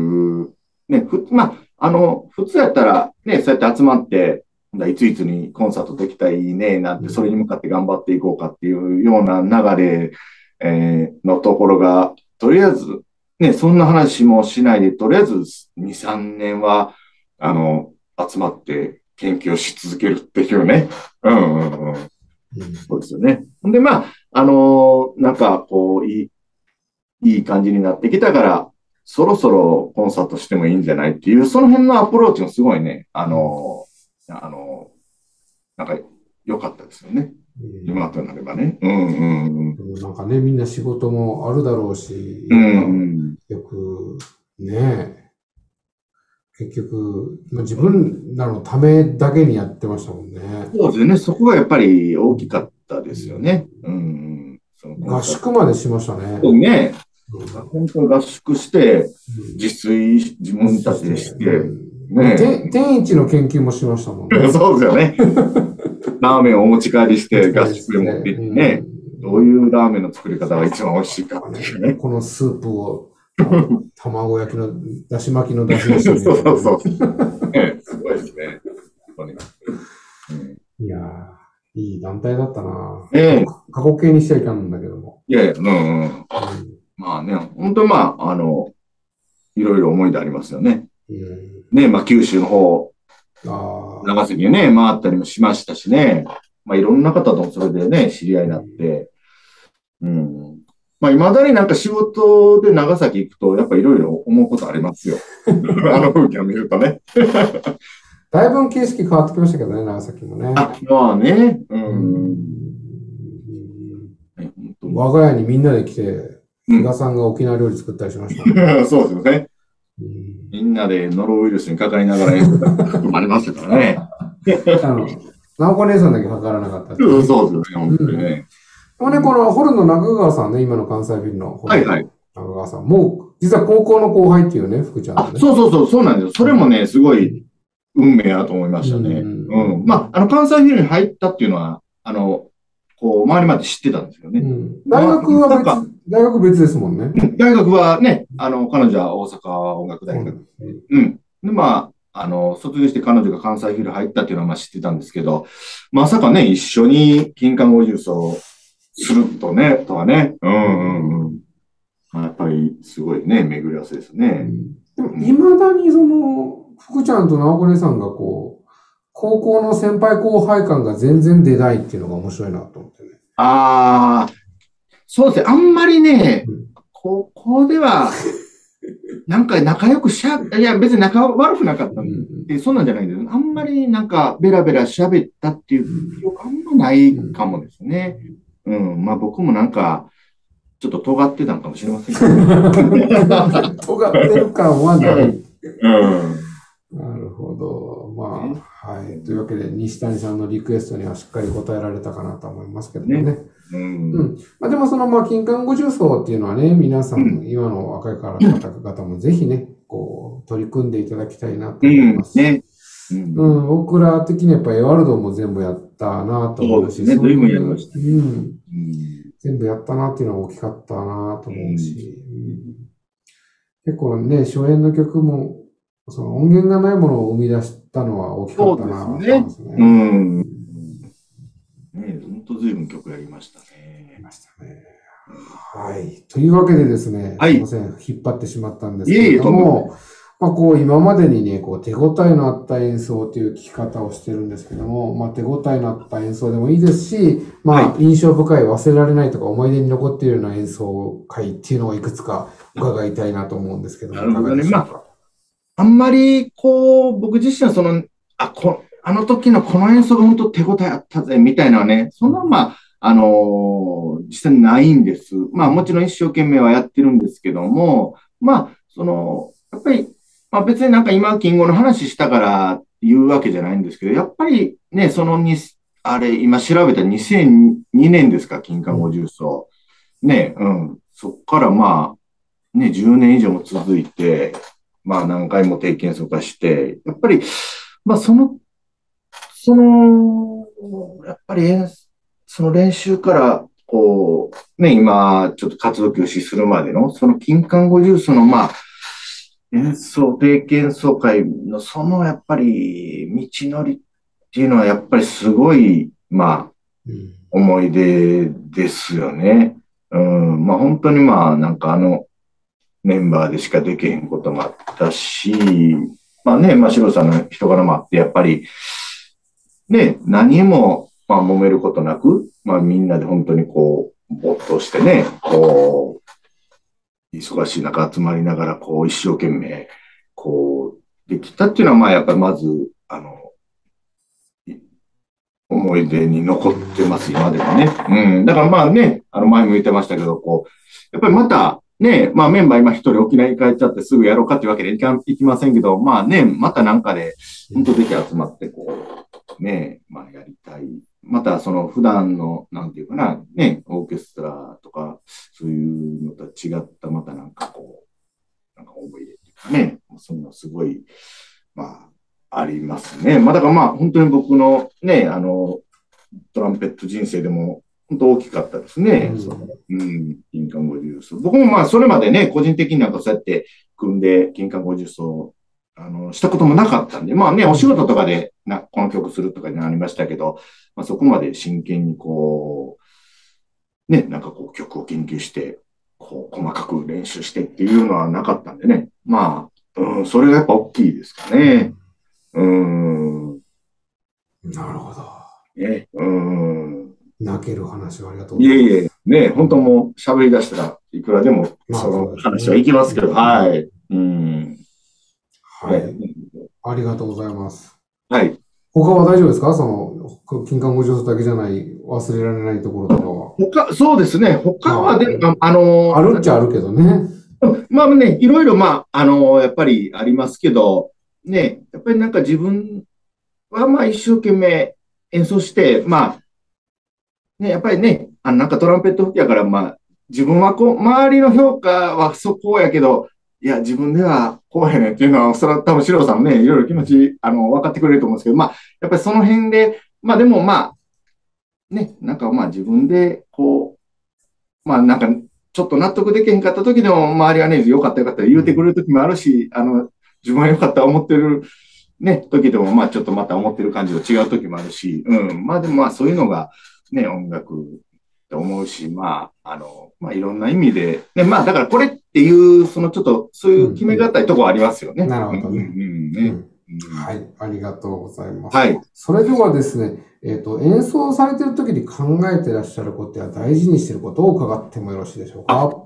ね、ふ、まあ、あの、普通やったら、ね、そうやって集まって、いついつにコンサートできたらいいね、なんて、それに向かって頑張っていこうかっていうような流れ、えーのところが、とりあえず、ね、そんな話もしないで、とりあえずに、さんねんは、あの、集まって研究をし続けるっていうね。うんうんうん。そうですよね。ほんで、まあ、あのーなんか、こう、いい、いい感じになってきたから、そろそろコンサートしてもいいんじゃないっていう、その辺のアプローチもすごいね、あのーあのーなんか、良かったですよね。今となればね。うんうんうん。 でもなんかね、みんな仕事もあるだろうし、 うんうん。 よくね、結局、まあ自分らのためだけにやってましたもんね。 そうですね。そこがやっぱり大きかったですよね。うんうん。その合宿までしましたね。 そうね。 うん本当に合宿して、自炊自分たちでして、ね天天一の研究もしましたもんね。 そうですよね。ラーメンをお持ち帰りして合宿で持って行ってね、どういうラーメンの作り方が一番美味しいかっていうね。 このスープを卵焼きのだし巻きのだしにしてそうそうそう。ね、すごいですね。とにかく。うんいやー、いい団体だったな。 ええ過去形にしちゃいかんんだけども。 いやいや、うんうん。 うんまあね、本当まあ、あの、いろいろ思い出ありますよね。 うんね、まあ九州の方、 ああ、 長崎にね、回ったりもしましたしね。まあいろんな方ともそれでね、知り合いになって。うん。まあ未だになんか仕事で長崎行くと、やっぱいろいろ思うことありますよ。あの風景を見るとね。 だいぶ景色変わってきましたけどね、長崎もね。 あ、まあね。う。 うんんね本我が家にみんなで来て、 うん比嘉さんが沖縄料理作ったりしましたね。 当そうですよね。 うんみんなでノロウイルスにかかりながらやることもありますからね。 あの、直子姉さんだけかからなかったっていうんそうですよね、本当にね。 でもね、このホルンの中川さんね、今の関西ビルのホルンのはいはい中川さん、もう実は高校の後輩っていうね、福ちゃんのあ、 ね。 そうそうそう、そうなんですよ。それもね、すごい運命だと思いましたね。 ううんん。まあ、あの、関西フィルに入ったっていうのは、あの、こう、周りまで知ってたんですよね。 うん、大学はなんか別、大学別ですもんね。 大学はね、あの、彼女は大阪音楽大学。うん。で、まあ、あの、卒業して彼女が関西フィル入ったっていうのはまあ知ってたんですけど、まさかね、一緒に金管ご重奏するとね、とはね。うんうんうん。まあ、やっぱりすごいね、巡り合わせですうね。 ん、でも、いまだにその、福ちゃんと直子姉さんがこう、高校の先輩後輩感が全然出ないっていうのが面白いなと思ってね。 ああ、そうですね。あんまりね、 うん高校では、なんか仲良くしゃ、いや別に仲悪くなかったんで、そんなんじゃないんです。あんまりなんかベラベラ喋ったっていう記憶あんまないかもですね。うん。まあ僕もなんか、ちょっと尖ってたのかもしれませんけど。 尖ってる感はない。 うん。 なるほど。まあ、はい。というわけで、西谷さんのリクエストにはしっかり答えられたかなと思いますけどね。 ねうんうん。まあ、でもその、まあ、金環五重奏っていうのはね、皆さん、今の若い方々もぜひね、こう、取り組んでいただきたいなと思いますし。 ね。 うん、僕ら的にやっぱエワルドも全部やったなと思うし、 そうですねそういう随分やりましたねうん、 うん全部やったなっていうのは大きかったなと思うし、うん結構ね、初演の曲も、その音源がないものを生み出したのは大きかったなと思いますね。 うん。ねえ、ほんと随分曲やりましたね。 ましたね。はい。というわけでですね、 はいすいません、引っ張ってしまったんですけれどいえいえとんでもも、まあ、こう、今までにね、こう、手応えのあった演奏という聞き方をしてるんですけども、まあ、手応えのあった演奏でもいいですし、まあ、印象深い、忘れられないとか、思い出に残っているような演奏会っていうのをいくつか伺いたいなと思うんですけども、 なるほどねいかがでしょうか。 あんまり、こう、僕自身はその、あ、こ、あの時のこの演奏が本当手応えあったぜ、みたいなね、そんな、まあ、あのー実際にないんです。まあ、もちろん一生懸命はやってるんですけども、まあ、その、やっぱり、まあ別になんか今、金語の話したから言うわけじゃないんですけど、やっぱりね、そのに、あれ、今調べたにせんにねんですか、金貨ご重奏。ね、うん。そっからまあ、ね、じゅうねん以上も続いて、まあ何回も定期演奏化して、やっぱり、まあその、その、やっぱり演その練習から、こう、ね、今、ちょっと活動休止するまでの、その金管五重奏の、まあ、演奏、定期演奏会の、そのやっぱり、道のりっていうのは、やっぱりすごい、まあ、 うん思い出ですよね。うん、まあ本当にまあ、なんかあの、メンバーでしかできへんこともあったし、まあね、まあ、シロさんの人柄もあって、やっぱり、ね、何も、まあ、揉めることなく、まあ、みんなで本当にこう、没頭してね、こう、忙しい中集まりながら、こう、一生懸命、こう、できたっていうのは、まあ、やっぱりまず、あの、思い出に残ってます、今でもね。うん。だからまあね、あの前も言ってましたけど、こう、やっぱりまた、ね、まあメンバー今一人沖縄に帰っちゃってすぐやろうかっていうわけでいかいきませんけど、まあね、またなんかで、本当ぜひ集まって、こう、ね、まあやりたい。またその普段の、なんていうかな、ね、オーケストラとか、そういうのとは違った、またなんかこう、なんか思い出っていうかね、そんなすごい、まあ、ありますね。まあだからまあ本当に僕のね、あの、トランペット人生でも本当大きかったですね。 うんそのうん、金管ご重奏。僕もまあそれまでね、個人的になんかそうやって組んで金管ご重奏、あの、したこともなかったんで、まあね、お仕事とかでな、この曲するとかになりましたけど、まあそこまで真剣にこう、ね、なんかこう曲を研究して、こう細かく練習してっていうのはなかったんでね。まあ、うん、それがやっぱ大きいですかね。うん。 なるほど。 ね、うん。 泣ける話をありがとうございます。 いえいえ、ね、本当もう喋り出したらいくらでもまあそのそうですね話はいきますけど、はい。うん。 はい。 ねありがとうございます。 はい。 他は大丈夫ですかその、金管五重奏だけじゃない、忘れられないところとかは。 他、そうですね。他はでも、ああのーあるっちゃあるけどね。 まあね、いろいろ、まあ、あのーやっぱりありますけど、ね、やっぱりなんか自分は、まあ一生懸命演奏して、まあ、ね、やっぱりね、あの、なんかトランペット吹きやから、まあ、 自分はこう、周りの評価はそこやけど、いや、自分ではこうやねんっていうのは、それは多分、シロさんもね、いろいろ気持ち、あの、分かってくれると思うんですけど、まあ、やっぱりその辺で、まあでもまあ、ね、なんかまあ自分で、こう、まあなんか、ちょっと納得できへんかった時でも、周りはね、良かったよかった言うてくれる時もあるし、あの、自分は良かった思ってる、ね、時でも、まあちょっとまた思ってる感じと違う時もあるし、うん、まあでもまあそういうのが、ね、音楽って思うし、まあ、あの、まあいろんな意味で、ね、まあだからこれっていう、そのちょっと、そういう決めがたいとこありますよね。 なるほどね。 うんうんねうんはい、ありがとうございます。 はい。 それではですね、えっと、演奏されている時に考えてらっしゃることや大事にしていることを伺ってもよろしいでしょうか。 はい、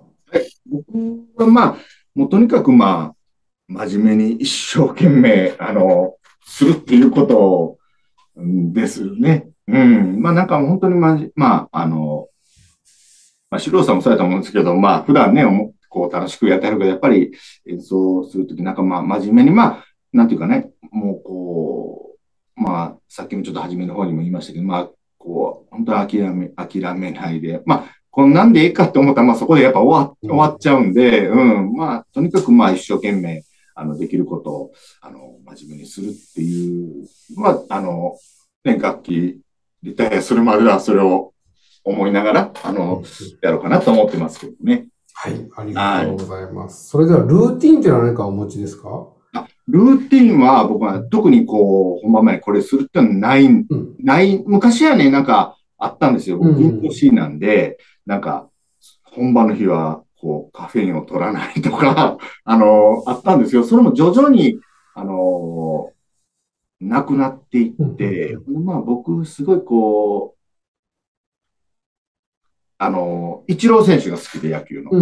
僕はまあ、もうとにかくまあ、真面目に一生懸命、あの、するっていうことですね。うん。まあなんか本当にまじ、まあ、あの、まあ、素人さんもそうやと思うんですけど、まあ普段ね、こう楽しくやってはるけど、やっぱり演奏するときなんかまあ真面目に、まあ、なんていうかね、もうこう、まあ、さっきもちょっと初めの方にも言いましたけど、まあ、こう、本当に諦め、諦めないで、まあ、こんなんでいいかって思ったら、まあそこでやっぱ終わ終わっちゃうんで、うん、まあ、とにかくまあ一生懸命、あの、できることを、あの、真面目にするっていう、まあ、あの、ね、楽器、リタイアするまではそれを思いながら、あの、やろうかなと思ってますけどね。 はい、ありがとうございます。それでは、ルーティンっていうのは何かお持ちですか？ ルーティンは僕は特にこう、本番前にこれするってのはない、うん、ない、昔はね、なんかあったんですよ。僕、運動シーンなんで、なんか、本番の日は、こう、カフェインを取らないとか、あの、あったんですよ。それも徐々に、あの、なくなっていって、うん、まあ僕、すごいこう、あの、イチロー選手が好きで野球の。うん、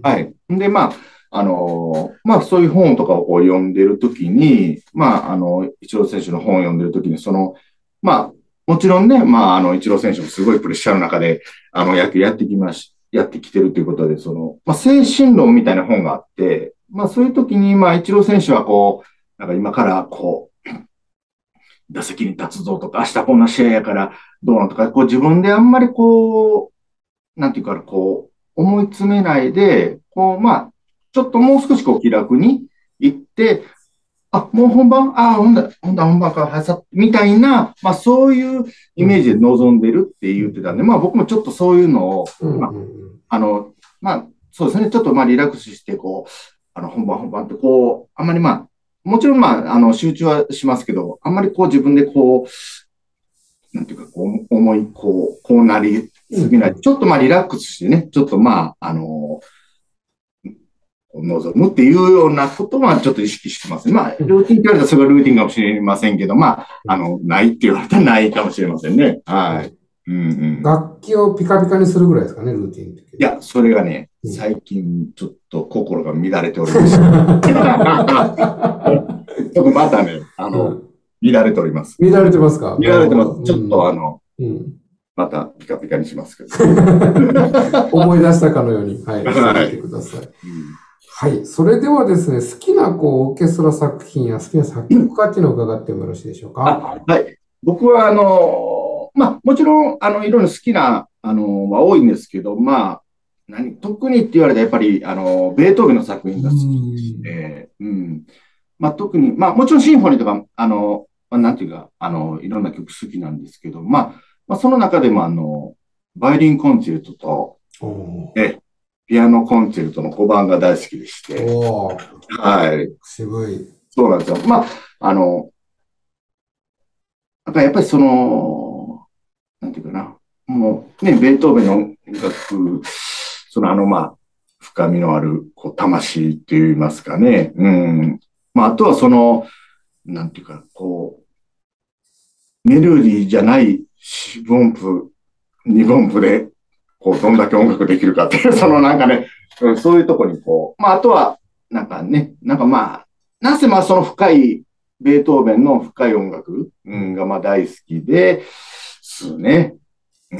はい。で、まあ、あの、まあ、そういう本とかをこう読んでるときに、まあ、あの、イチロー選手の本を読んでるときに、その、まあ、もちろんね、まあ、あの、イチロー選手もすごいプレッシャーの中で、あの、野球やってきまし、やってきてるということで、その、まあ、精神論みたいな本があって、まあ、そういうときに、まあ、イチロー選手はこう、なんか今からこう、打席に立つぞとか、明日こんな試合やからどうのとか、こう自分であんまりこう、なんていうか、こう、思い詰めないで、こう、まあ、ちょっともう少しこう気楽に行って、あ、もう本番あ、ほんだ、ほんだ、本番からはさ、みたいな、まあそういうイメージで臨んでるって言ってたんで、まあ僕もちょっとそういうのを、まあ、あの、まあ、そうですね、ちょっとまあリラックスして、こう、あの、本番本番ってこう、あんまりまあ、もちろんまあ、あの、集中はしますけど、あんまりこう自分でこう、なんていうか、こう、思い、こう、こうなりすぎない。ちょっとまあリラックスしてね、ちょっとまあ、あの、望むっていうようなことはちょっと意識してますね。まあ、ルーティンって言われたらそれがルーティンかもしれませんけど、まあ、あの、ないって言われたらないかもしれませんね。はい。うんうん、 楽器をピカピカにするぐらいですかね、ルーティンって。 いや、それがね、最近ちょっと心が乱れております。ちょっとまたね、あの、乱れております。 乱れてますか？ 乱れてます。ちょっとあの、うんまたピカピカにしますけど。 思い出したかのように、はい、してみてください。はい、はい。それではですね、好きなこうオーケストラ作品や好きな作曲家っていうのを伺ってもよろしいでしょうか。 はい。僕は、あの、まあ、もちろん、あの、いろいろ好きな、あの、は多いんですけど、まあ、何、特にって言われたらやっぱり、あの、ベートーベンの作品が好きで、うん。まあ、特に、まあ、もちろんシンフォニーとか、あの、まあ、なんていうか、あの、いろんな曲好きなんですけど、まあ、まあ、その中でも、あの、バイオリンコンチェルトと、え、ピアノコンチェルトのごばんが大好きでして、はい。 渋い。 そうなんですよ。まあ、あの、やっぱりその、なんていうかな、もうね、ベートーベンの音楽、そのあの、まあ、深みのある、こう、魂って言いますかね。うん。まあ、あとはその、なんていうか、こう、メロディーじゃない四分符、二分符で、こう、どんだけ音楽できるかっていう、そのなんかね、そういうとこにこう、まあ、あとは、なんかね、なんかまあ、なぜまあその深い、ベートーベンの深い音楽、うん、がまあ大好きですね。うん。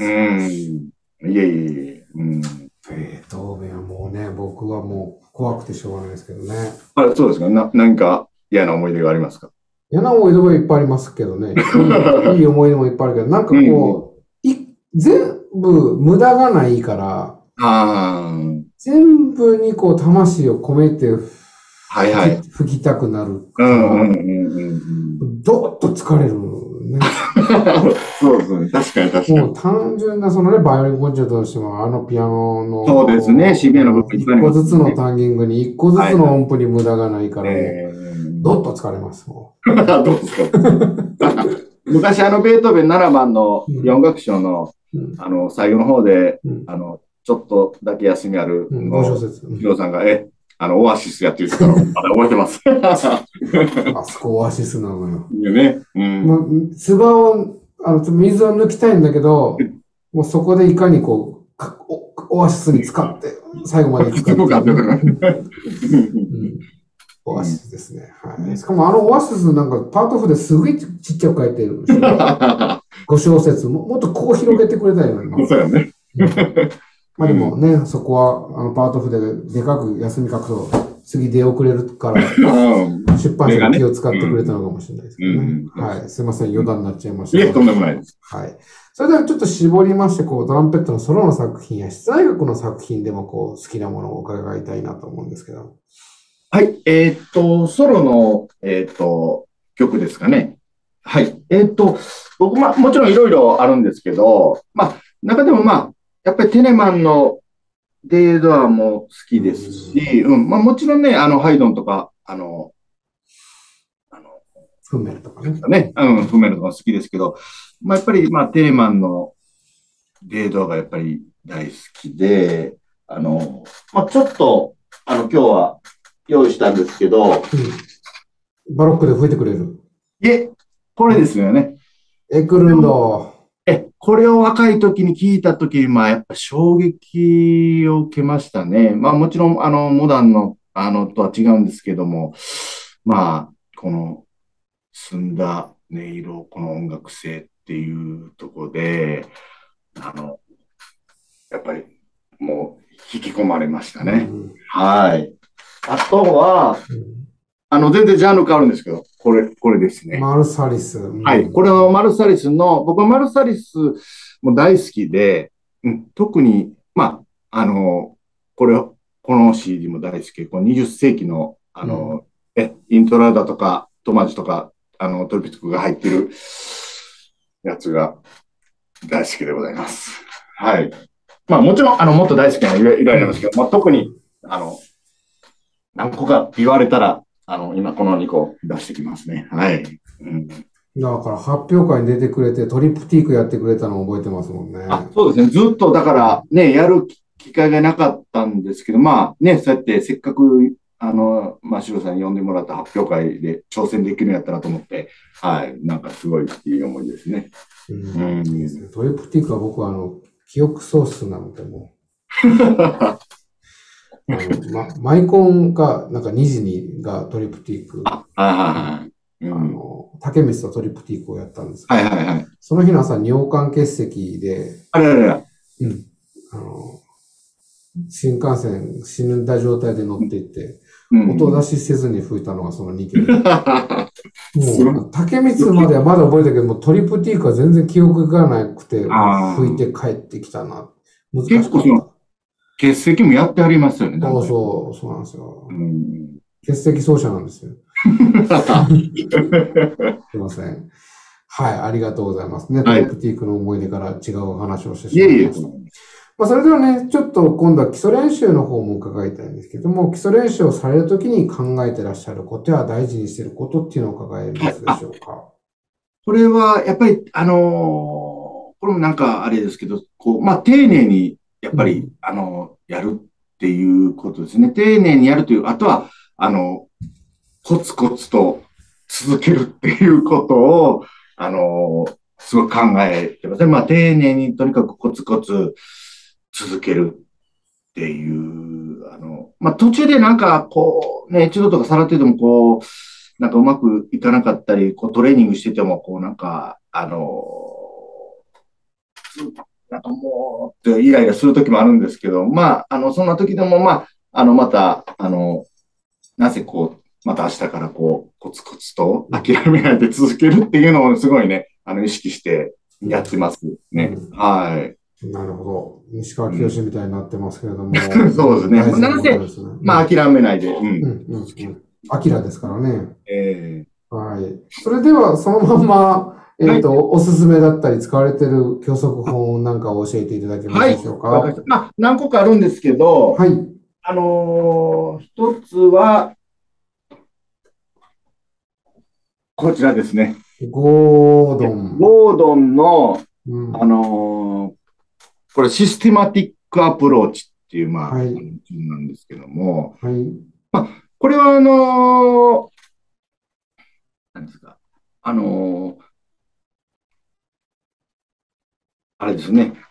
いえいえいえ。うん、ベートーベンはもうね、僕はもう怖くてしょうがないですけどね。 あ、そうですか。な、何か嫌な思い出がありますか？ 嫌な思い出はいっぱいありますけどね。いい思い出もいっぱいあるけど、なんかこう、うん、い全部無駄がないから、 ああ、 全部にこう魂を込めてはいはい。 吹きたくなるうから、 んうんうんうん。 どーっと疲れるね。 そうですね。確かに確かもうに。 単純なそのね、バイオリンコンチェルトとしても、あのピアノの、 そうですね。シビアな部分いっぱいあ一個りますね。 ずつのタンギングに一個ずつの音符に無駄がないから、もう、 えどっと疲れます。もー、どうですか昔あのベートーベンななばんのよん楽章の、 う。うんあの最後の方で、 うんあの、ちょっとだけ休みあるうん、ご小の、 節。うんヒロさんが、え、あの、オアシスやって言ってたの、まだ覚えてます。 あそこオアシスなのよ。 いいよね。うん。 もう、唾を、あの、水を抜きたいんだけど、もうそこでいかにこう、かオオアシスに使って、最後まで使って。 すごく合ってるうんオアシスですね。はい。しかもあのオアシスなんかパート譜ですごいちっちゃく書いてる。ご小節も、もっとここ広げてくれたよな。 そうやね。 まあでもね、そこはあのパート譜ででかく休み書くと次出遅れるから、出版社が気を使ってくれたのかもしれないですけどね。はい。すいません、余談になっちゃいました。 いえ、とんでもないです。 はい。それではちょっと絞りまして、こう、トランペットのソロの作品や室内楽の作品でもこう、好きなものを伺いたいなと思うんですけど。 はい。えーっと、ソロの、えーっと、曲ですかね。はい。えーっと、僕、まあ、もちろんいろいろあるんですけど、まあ、中でもまあ、やっぱりテネマンのデイドアも好きですし、うん、まあ、もちろんね、あの、ハイドンとか、あの、あの、 フンメルとかね。 ね、うん、フメルとか好きですけど、まあ、やっぱり、まあ、テネマンのデイドアがやっぱり大好きで、あの、まあ、ちょっと、あの、今日は用意したんですけど、 うん。バロックで吹いてくれる。 いえ、これですよね。 エクルンド。 え、これを若い時に聞いた時、まあ、やっぱ衝撃を受けましたね。まあ、もちろん、あの、モダンの、あの、とは違うんですけども、まあ、この、澄んだ音色、この音楽性っていうところで、あの、やっぱり、もう、引き込まれましたね。 うん。 はい。あとは、 うんあの、全然ジャンル変わるんですけど、これ、これですね。 マルサリス。うんはい。これはマルサリスの、僕はマルサリスも大好きで、うん、特に、まあ、あの、これ、この シーディー も大好き。このにじゅっ世紀の、あの、え、イントラダとか、トマジとか、あの、トリピツクが入ってるやつが大好きでございます。はい。まあ、もちろん、あの、もっと大好きなのいろいろありますけど、まあ、特に、あの、何個か言われたら、あの、今このにこ出してきますね。はい。うん、 だから発表会に出てくれてトリプティークやってくれたのを覚えてますもんね。 あ、そうですね。ずっとだからね、やる機会がなかったんですけど、まあね、そうやってせっかく、あの、まあ、シロさんに呼んでもらった発表会で挑戦できるんやったらと思って、はい。なんかすごいいい思いですね。 うんうんいいですねトリプティークは僕はあの、記憶喪失なのでもう、あのま、マイコンがなんかにじにがトリプティーク、 あ、はいはいはい。うあん、 の、竹光とトリプティークをやったんですけど、 はいはいはい。 その日の朝尿管結石で、 あれあれあれ。 うん、あの、新幹線死んだ状態で乗っていって、 うん、 音出しせずに吹いたのがそのにけん。 すごいもう、竹光まではまだ覚えてるけど、もうトリプティークは全然記憶がなくて、 あー吹いて帰ってきたな。難しかった。 結構その、欠席もやってありますよね。 そうそう、そうなんですよ。 うん欠席奏者なんですよ。すいません。はい、ありがとうございますね。トはいリプティークの思い出から違う話をしてしいえいえまいました。まあ、それではね、ちょっと今度は基礎練習の方も伺いたいんですけども、基礎練習をされるときに考えてらっしゃることや大事にしていることっていうのを伺えますでしょうか。 これは、やっぱり、あのーこれもなんかあれですけど、こう、まあ、丁寧に、やっぱり、 うんあのーやるっていうことですね。丁寧にやるという、あとは、あの、コツコツと続けるっていうことを、あのーすごく考えてますね。まあ、丁寧にとにかくコツコツ続けるっていう、あの、まあ、途中でなんか、こう、ね、一度とかさらってても、こう、なんかうまくいかなかったり、こうトレーニングしてても、こうなんか、あの、なんかもう、ってイライラする時もあるんですけど、まあ、あの、そんな時でも、まあ、あの、また、あの、なぜこう、また明日からこう、コツコツと諦めないで続けるっていうのをすごいね、あの、意識してやってますね。 うんはい。 なるほど。西川きよしみたいになってますけれども。 そうですね。 大事ななんせ、 ことですね。 まあ諦めないで。うん。 うんうんうん。アキラですからね。 えはい。それでは、そのまんま、えっと、おすすめだったり、使われている教則本なんかを教えていただけますはい。 でしょうか。 わかりました。まあ、何個かあるんですけど、 はい。 あのー一つは、こちらですね。 ゴードン。 ゴードンの、 うん、 あのーこれシステマティックアプローチっていう、まあ、 はい。 本なんですけども、 はい。 これは、あのー何ですか、あのーあれですね、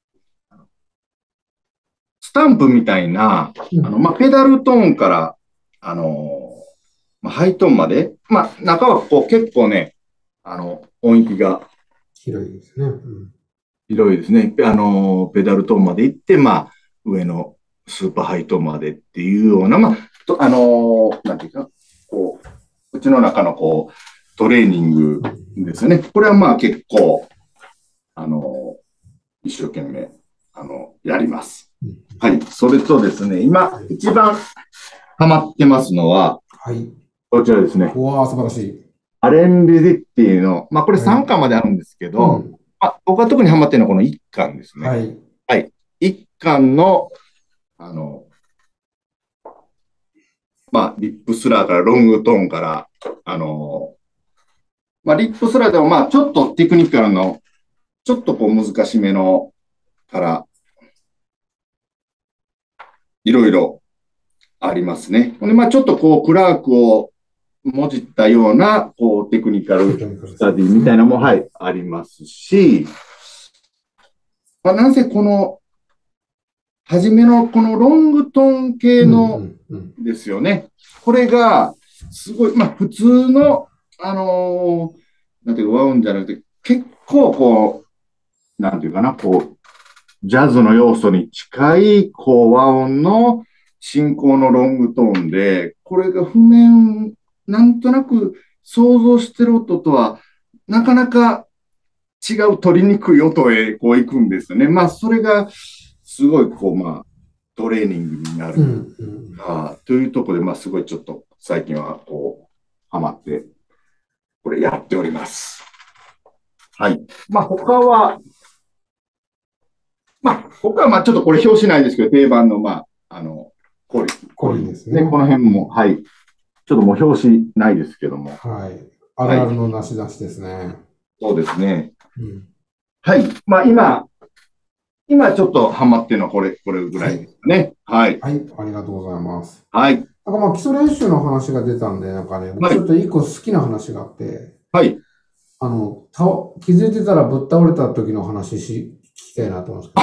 スタンプみたいな、あの、まあ、ペダルトーンから、あのーまあ、ハイトーンまで、まあ、中はこう結構ね、あの、音域が広いですね。うん、 広いですね。あの、ペダルトーンまで行って、まあ、上のスーパーハイトーンまでっていうような、まあ、とあの、なんていうか、こう、うちの中のこう、トレーニングですよね。これはまあ結構、あの、一生懸命、あの、やります。はい。それとですね、今、一番ハマってますのは、 はい。 こちらですね。 うわー、素晴らしい。 アレンレディっていうの、まあこれさんかんまであるんですけど、 はい、うん、 まあ、僕が特にハマってるのはこのいっかんですね。 はい。 はい。いっかんの、あの、まあ、リップスラーからロングトーンから、あの、まあ、リップスラーでもまあ、ちょっとテクニカルの、ちょっとこう難しめのから、いろいろありますね。で、まあ、ちょっとこう、クラークをもじったような、こう、テクニカルスタディみたいなのも、はい、ありますし、まあ、なんせこの、はじめのこのロングトーン系のですよね。これが、すごい、まあ普通の、あのーなんていうか、和音じゃなくて、結構こう、なんていうかな、こう、ジャズの要素に近い、こう、和音の進行のロングトーンで、これが譜面、なんとなく想像してる音とは、なかなか違う取りにくい音へこう行くんですよね。まあ、それが、すごい、こう、まあ、トレーニングになる、うんうん、あというところで、まあ、すごいちょっと最近は、こう、ハマって、これやっております。はい。まあ、他は、まあ、他は、まあ、ちょっとこれ表紙ないですけど、定番の、まあ、あの、コリ。 コリですね。 この辺も、はい。ちょっともう表紙ないですけども。 はい。あるあるのなし出しですね。はい、 そうですね。うん、はい。まあ、今、今ちょっとハマってるのはこれ、これぐらいですね。はい。 はい。はい、ありがとうございます。 はい。 なんかまあ基礎練習の話が出たんで、なんかね、はい、ちょっと一個好きな話があって、 はい。 あの、た気づいてたらぶっ倒れた時の話し、聞きたいなと思うんです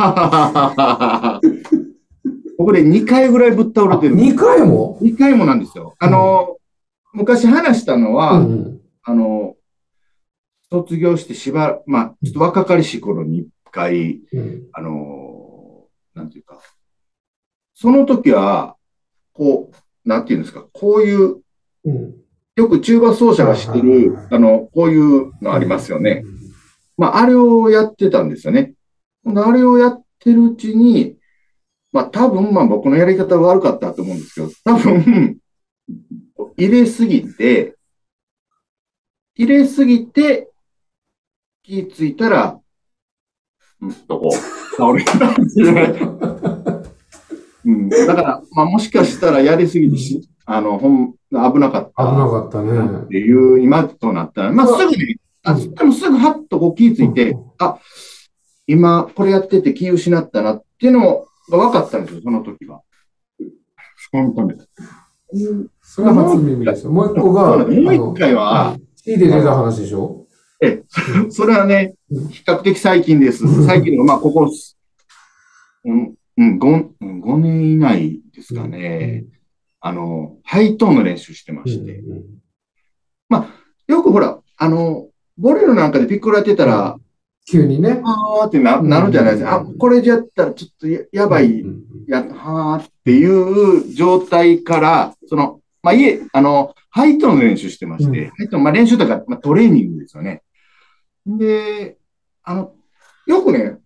けど。僕でにかいぐらいぶっ倒れてる。 にかいも ? に 回もなんですよ。あの、うん、昔話したのは、うんうん、あの、卒業してしばらく、まあ、ちょっと若かりし頃にいっかい、うん、あの、なんていうか、その時は、こう、なんていうんですか、こういう、うん、よくチューバ奏者がしてる、あの、こういうのありますよね。まあ、あれをやってたんですよね。あれをやってるうちに、まあ、多分、まあ、僕のやり方が悪かったと思うんですけど、多分、入れすぎて、入れすぎて、気ぃついたら、うんとこう、倒れたんですよね。うん、だから、まあ、もしかしたらやりすぎてし、あの、ほん、危なかった。 危なかったね。 っていう、今となったら、まあ、すぐに、あ、でもすぐはっとこう気ぃついて、あ、今これやってて気失ったなっていうのが分かったんですよ、その時は。本当に。 それは初耳ですよ。もう一個が、 もう一回は、 シーで出た話でしょ？ え、それはね、比較的最近です。最近の、まあ、ここ、うん、うん、ご、ごねん以内ですかね。あの、ハイトーンの練習してまして。まあ、よくほら、あの、ボレロなんかでピッコロやってたら、 急にね。 はーってななるじゃないですか。あ、これじゃったらちょっと や, やばい、や、はーっていう状態から、その、まあ、いえ、あの、ハイトーンの練習してまして、うん、ハイトーン、まあ、練習とか、まあ、トレーニングですよね。で、あの、よくね、いや、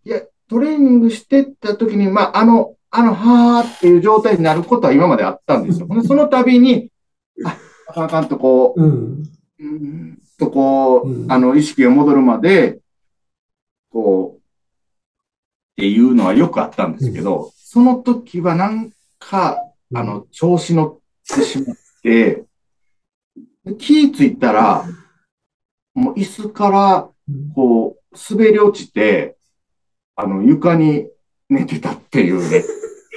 トレーニングしてった時に、まあ、あの、あの、はーっていう状態になることは今まであったんですよ。その度に、あ、あかんあかんとこう、 うん。 うんとこう、 うんあの、意識が戻るまで、こう、っていうのはよくあったんですけど、その時はなんか、あの、調子乗ってしまって、気ぃついたら、もう椅子から、こう、滑り落ちて、あの、床に寝てたっていうね。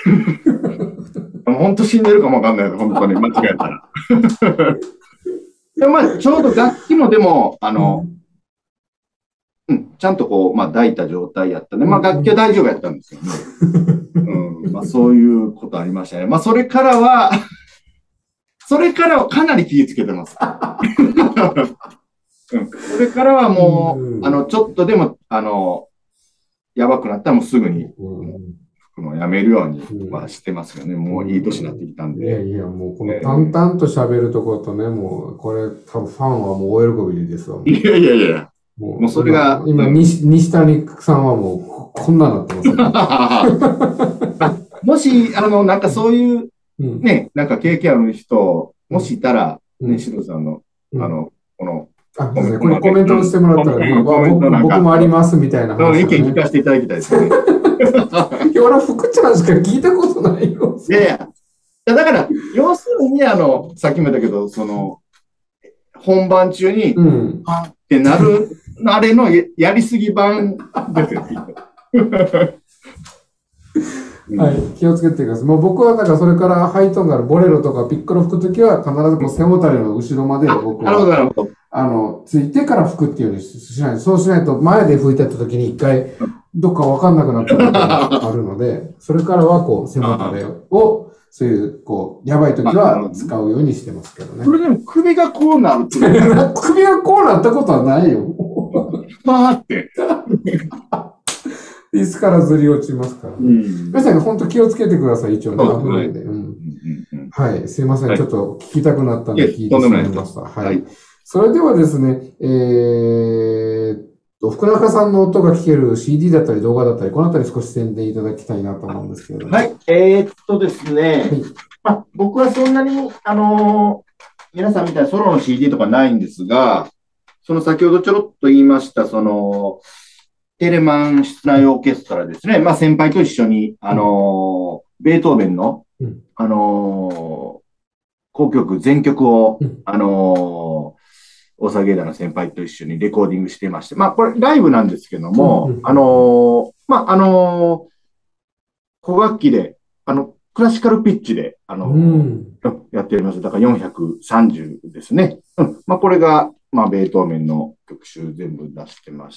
本当死んでるかもわかんないです、本当に、間違えたら。でもまあ、ちょうど楽器もでも、あの、うん、ちゃんとこう、まあ、抱いた状態やったんで、まあ、楽器は大丈夫やったんですよね。うん、まあ、そういうことありましたね。まあ、それからは、それからはかなり気をつけてます。うん、それからはもう、あの、ちょっとでも、あの、やばくなったらもうすぐに、吹くのをやめるようにはしてますよね。もういい年になってきたんで。 いやいや、もうこの淡々と喋るところとね、もう、これ多分ファンはもう大喜びですわ。 いやいやいや。 もうもうそれが。 今、今西、西谷さんはもう、こんななってます。 もし、あの、なんかそういう、ね、なんか経験ある人、もしいたら、ね、シロさんの、あの、この、 あ、これコメントをしてもらったら、ね、僕もありますみたいな話、ね。意見聞かせていただきたいですね。 俺、福ちゃんしか聞いたことないよ。 いやいや。だから、要するに、あの、さっきも言ったけど、その、本番中に、うん、あってなる、あれのやりすぎ版ですよ。 はい、気をつけてください。もう僕はだからそれからハイトーンがあるボレロとかピッコロ吹くときは必ずこう背もたれの後ろまで僕はあのついてから吹くっていうようにしない。そうしないと前で吹いてたときに一回どっかわかんなくなったことがあるので、それからはこう背もたれをそういうこうやばいときは使うようにしてますけどね。 それでも首がこうなるって首がこうなったことはないよ。 パーって。 椅子からずり落ちますから、ね。皆さん本当気をつけてください、一応ね。危ないんで。はい。すいません、はい。ちょっと聞きたくなったんで聞いてしまいました。はい。はい、それではですね、えー、っと、福中さんの音が聞ける シーディー だったり動画だったり、このあたり少し宣伝いただきたいなと思うんですけれども。 はい。えー、っとですね、はい、まあ、僕はそんなに、あのー、皆さんみたいなソロの シーディー とかないんですが、その先ほどちょろっと言いました、その、テレマン室内オーケストラですね。まあ先輩と一緒に、あのー、ベートーベンの、うん、あのー、交響曲全曲を、うん、あのー、大沢芸大の先輩と一緒にレコーディングしてまして、まあこれライブなんですけども、うんうん、あのー、まああのー、古楽器で、あの、クラシカルピッチで、あのー、うん、やっております。だからよんひゃくさんじゅうですね。うん。まあこれが、まあベートーベンの曲集全部出してます。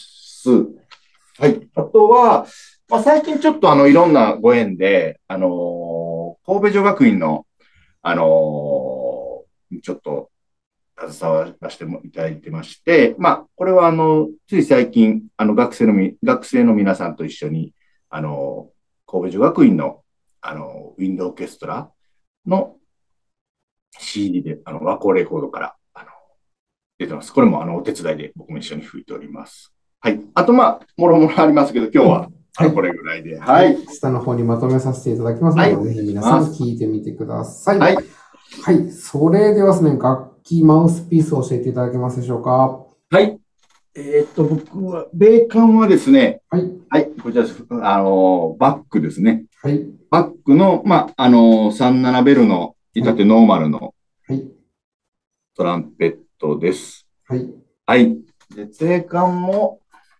はい。あとは、まあ、最近ちょっとあの、いろんなご縁で、あのー、神戸女学院の、あのー、ちょっと、携わらせていただいてまして、まあ、これはあの、つい最近、あの、学生のみ、学生の皆さんと一緒に、あのー、神戸女学院の、あのー、ウィンドオーケストラの シーディー で、あの、和光レコードから、あの、出てます。これもあの、お手伝いで僕も一緒に吹いております。はい。あと、まあ、もろもろありますけど、今日は、はい、これぐらいで。はい。 下の方にまとめさせていただきますので、はい、ぜひ皆さん聞いてみてください。はい。はい。それではですね、楽器、マウスピースを教えていただけますでしょうか。 はい。えー、っと、僕は、米管はですね、はい。はい。こちらです。あの、バックですね。はい。バックの、まあ、あの、さんじゅうななベルの、板手ノーマルの、はい。トランペットです。はい。はい。で、税関も、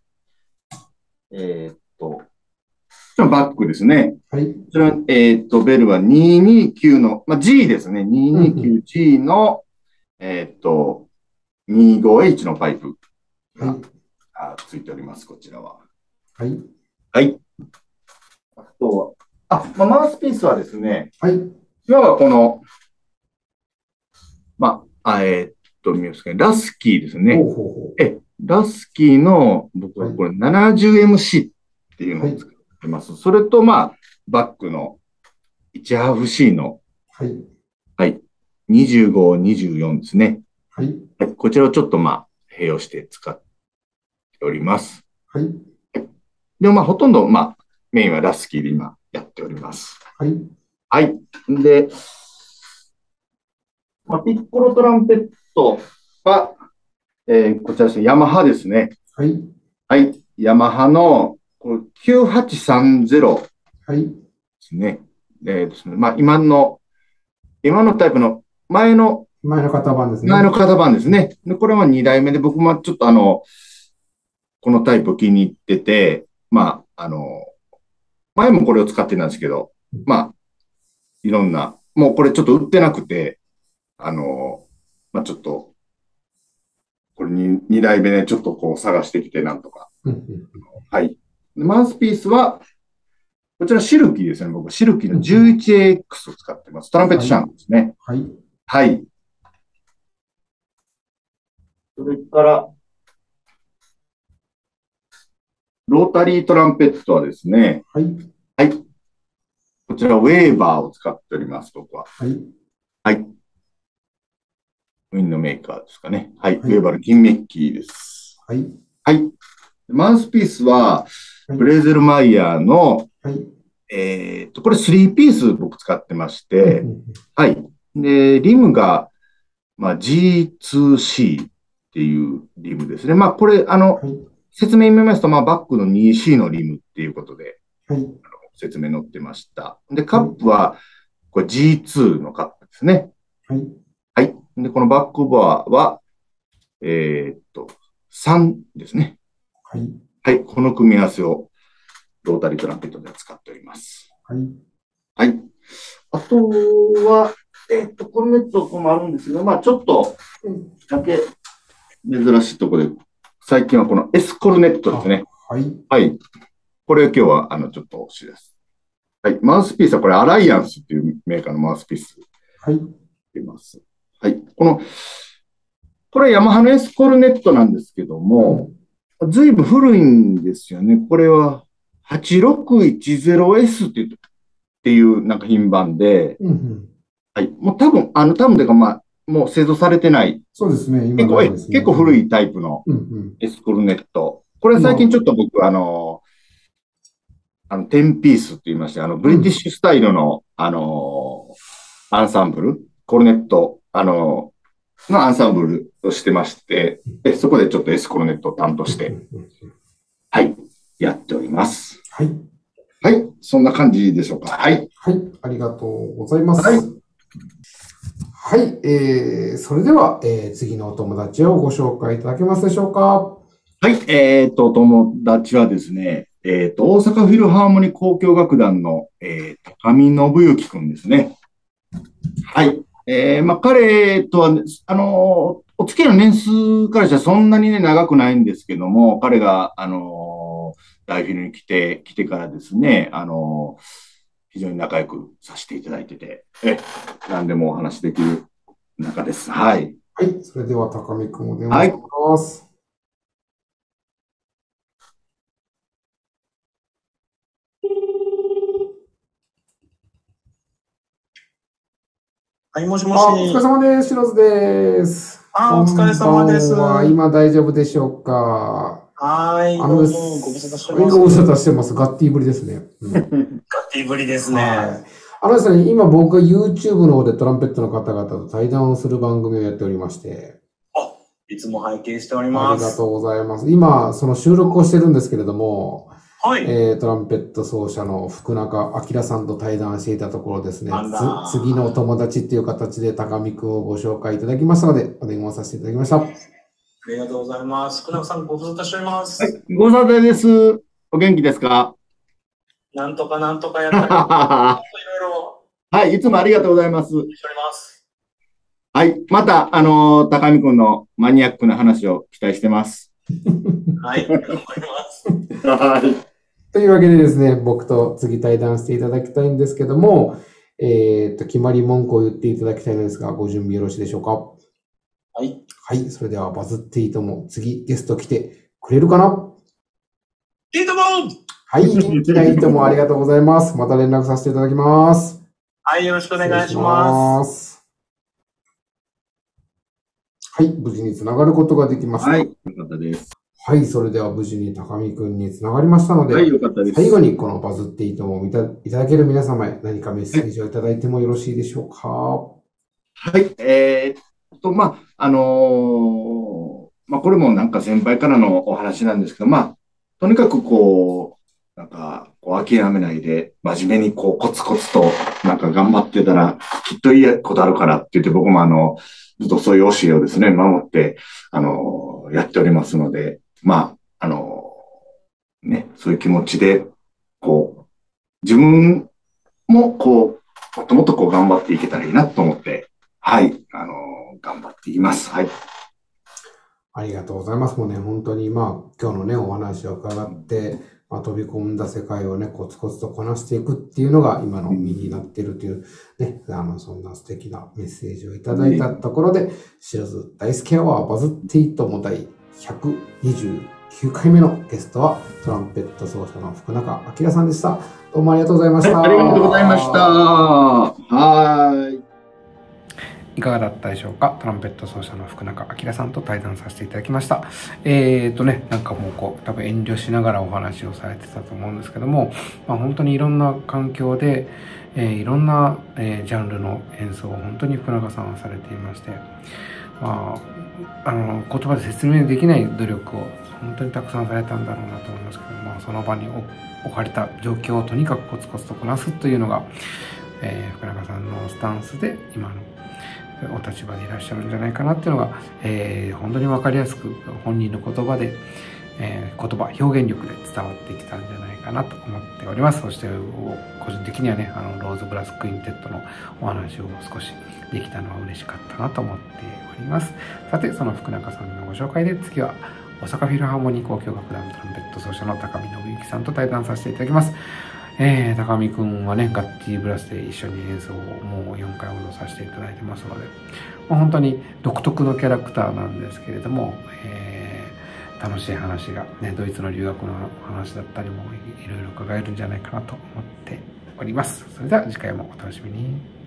えー、っと、バックですね。はい。それは、えー、っと、ベルはにひゃくにじゅうきゅうの、まあ、G ですね。にひゃくにじゅうきゅうジー の、えー、っと、にひゃくごじゅうエイチ のパイプが、はい、ついております、こちらは。はい。はい。あとは、あ、まあ、マウスピースはですね、はい。今はこの、まあ、えー、っと、見ますかね、ラスキーですね。ほうほうほう。え、ラスキーの、僕はこれ ななじゅうエムシー っていうのを使ってます。はい、それと、まあ、バックの いちハーフシー の、はい。はい。にじゅうご、にじゅうよんですね。はい。はい、こちらをちょっと、まあ、併用して使っております。はい。でも、まあ、ほとんど、まあ、 メインはラスキーで今やっております。 はい。 はい。で、まあ、ピッコロトランペットは、えーこちらですね、ヤマハですね。 はい。 はい。ヤマハのこれきゅうはちさんゼロではい。 すね。でですね、まあ、今の、今のタイプの前の、 前の型番ですね。 前の型番ですね。で、これはにだいめで僕もちょっとあの、このタイプ気に入ってて、まあ、あの、前もこれを使ってたんですけど、まあ、いろんな、もうこれちょっと売ってなくて、あの、まあ、ちょっと、これに、にだいめでちょっとこう探してきて、なんとか。 うんうんはい。でマウスピースは、こちらシルキーですね。僕、シルキーの じゅういちエーエックス を使ってます。トランペットシャンクですね。 はい。 はい。それから、ロータリートランペットはですね、 はい。 はい。こちら、ウェーバーを使っております、僕は。 はい。 はい。ウィンドメーカーですかね。はい。 はいウェーバーの銀メッキーです。 はい。 はい。マウスピースは、 はいブレーゼルマイヤーの、 はい。 えっと、これスリーピース僕使ってましうて、 んうんはい。で、リムが、まあ、ジーツーシー っていうリムですね。まあ、これ、あの、 はい。 説明見ますと、まあ、バックの ツーシー のリムっていうことで、 はい。 説明載ってました。で、カップは、これ ジーツー のカップですね。 はい。 はい。で、このバックバーは、えーっと、さんですね。 はい。 はい。この組み合わせをロータリートランペットで使っております。 はい。 はい。あとは、えーっと、コルネットもあるんですけど、まあ、ちょっとだけ珍しいところで、最近はこのエスコルネットですね。 はい。 はい。これを今日は、あの、ちょっとお知らせ。はい。マウスピースはこれ、アライアンスっていうメーカーのマウスピースはい。 います。はい。この、これヤマハのエスコルネットなんですけども、ずいぶん古いんですよね。これは はちろくいちゼロエス っていう、っていうなんか品番で、 うんうん。 はい。もう多分、あの、多分というか、まあ、もう製造されてない、 そうですね。今結構、えないですね。 結構古いタイプのうんうん。 エスコルネット。これ最近ちょっと僕、あの、あの、テンピースって言いまして、あの、ブリティッシュスタイルの、あの、アンサンブル、コルネット、あの、のアンサンブルをしてまして、で、そこでちょっとエスコルネットを担当して、はい、やっております。 はい。 はい、そんな感じでしょうか。はい。 はい。ありがとうございます。 はい。 はい。えー、それでは、えー、次のお友達をご紹介いただけますでしょうか。 はい、えっと、お友達はですね、えっと、大阪フィルハーモニー交響楽団の、えー、高見信之くんですね。はい。えー、まあ、彼とは、あの、お付き合いの年数からしたらそんなにね、長くないんですけども、彼が、あの、大フィルに来て、来てからですね、あの、非常に仲良くさせていただいてて、え、何でもお話できる中です。はい。 はい。それでは、高見くんお電話します。 はい、もしもし。 あ、お疲れ様です。白津です。 あ、お疲れ様です。 こんばんは。今大丈夫でしょうか。 はい、 あの、 どうも、ご無沙汰してます。 ご無沙汰してます。ガッティぶりですね。うん、 ガッティぶりですね。 はい。あのですね、今僕が YouTube の方でトランペットの方々と対談をする番組をやっておりまして。 あ、いつも拝見しております。 ありがとうございます。今、その収録をしてるんですけれども、 はい。 えー、トランペット奏者の福中明さんと対談していたところですね、つ次のお友達っていう形で高見くんをご紹介いただきましたので、お電話させていただきました。ありがとうございます。福中さん、ご無沙汰しております。 はい、ご無沙汰です。お元気ですか？ なんとかなんとかやったり、いろいろ。 はい、いつもありがとうございます。しております。 はい、また、あのー、高見くんのマニアックな話を期待してます。 はい、頑張ります。 はい。 というわけでですね、僕と次対談していただきたいんですけども、えっと、決まり文句を言っていただきたいのですが、ご準備よろしいでしょうか？ はい。 はい、それではバズっていいとも、次ゲスト来てくれるかな？ いいとも！ はい、元気ないいともありがとうございます。また連絡させていただきます。 はい、よろしくお願いします。 はい、無事につながることができました。 はい、よかったです。 はい、それでは無事に高見くんにつながりましたので、 はい、よかったです。 最後にこのバズっていいともを見たいただける皆様へ何かメッセージをいただいてもよろしいでしょうか。 はい、えー、っと、まあ、あのーまあ、これもなんか先輩からのお話なんですけど、まあ、とにかくこう、なんか、こう諦めないで、真面目にこう、コツコツと、なんか頑張ってたら、きっといいことあるからって言って、僕もあの、ずっとそういう教えをですね、守って、あのーやっておりますので、まあ、あのーね、そういう気持ちで、こう、自分もこう、もっともっとこう頑張っていけたらいいなと思って、はい、あのー頑張っています。はい。 ありがとうございます。もうね、本当にまあ、今日のね、お話を伺って、まあ、飛び込んだ世界をね、コツコツとこなしていくっていうのが今の身になっているというね、あの、そんな素敵なメッセージをいただいたところで、白津大輔アワーバズっていいとも第ひゃくにじゅうきゅうかいめのゲストはトランペット奏者の福中明さんでした。どうもありがとうございました。 はい、ありがとうございました。はい。 いかがだったでしょうか。トランペット奏者の福中明さんと対談させていただきました。えーとね、なんかもうこう、多分遠慮しながらお話をされてたと思うんですけども、まあ、本当にいろんな環境で、えー、いろんな、えー、ジャンルの演奏を本当に福中さんはされていまして、まあ、あの、言葉で説明できない努力を本当にたくさんされたんだろうなと思いますけど、まあ、その場に置かれた状況をとにかくコツコツとこなすというのが、えー、福中さんのスタンスで今のお立場でいらっしゃるんじゃないかなっていうのが、えー、本当に分かりやすく本人の言葉で、えー、言葉、表現力で伝わってきたんじゃないかなと思っております。そして個人的にはね、あのローズブラスクインテッドのお話を少しできたのは嬉しかったなと思っております。さて、その福中さんのご紹介で次は大阪フィルハーモニー交響楽団トランペット奏者の高見信之さんと対談させていただきます。えー、高見くんはね、ガッティブラスで一緒に演奏をもうよんかいほどさせていただいてますので、まあ、本当に独特のキャラクターなんですけれども、えー、楽しい話がね、ドイツの留学の話だったりもいろいろ伺えるんじゃないかなと思っております。それでは次回もお楽しみに。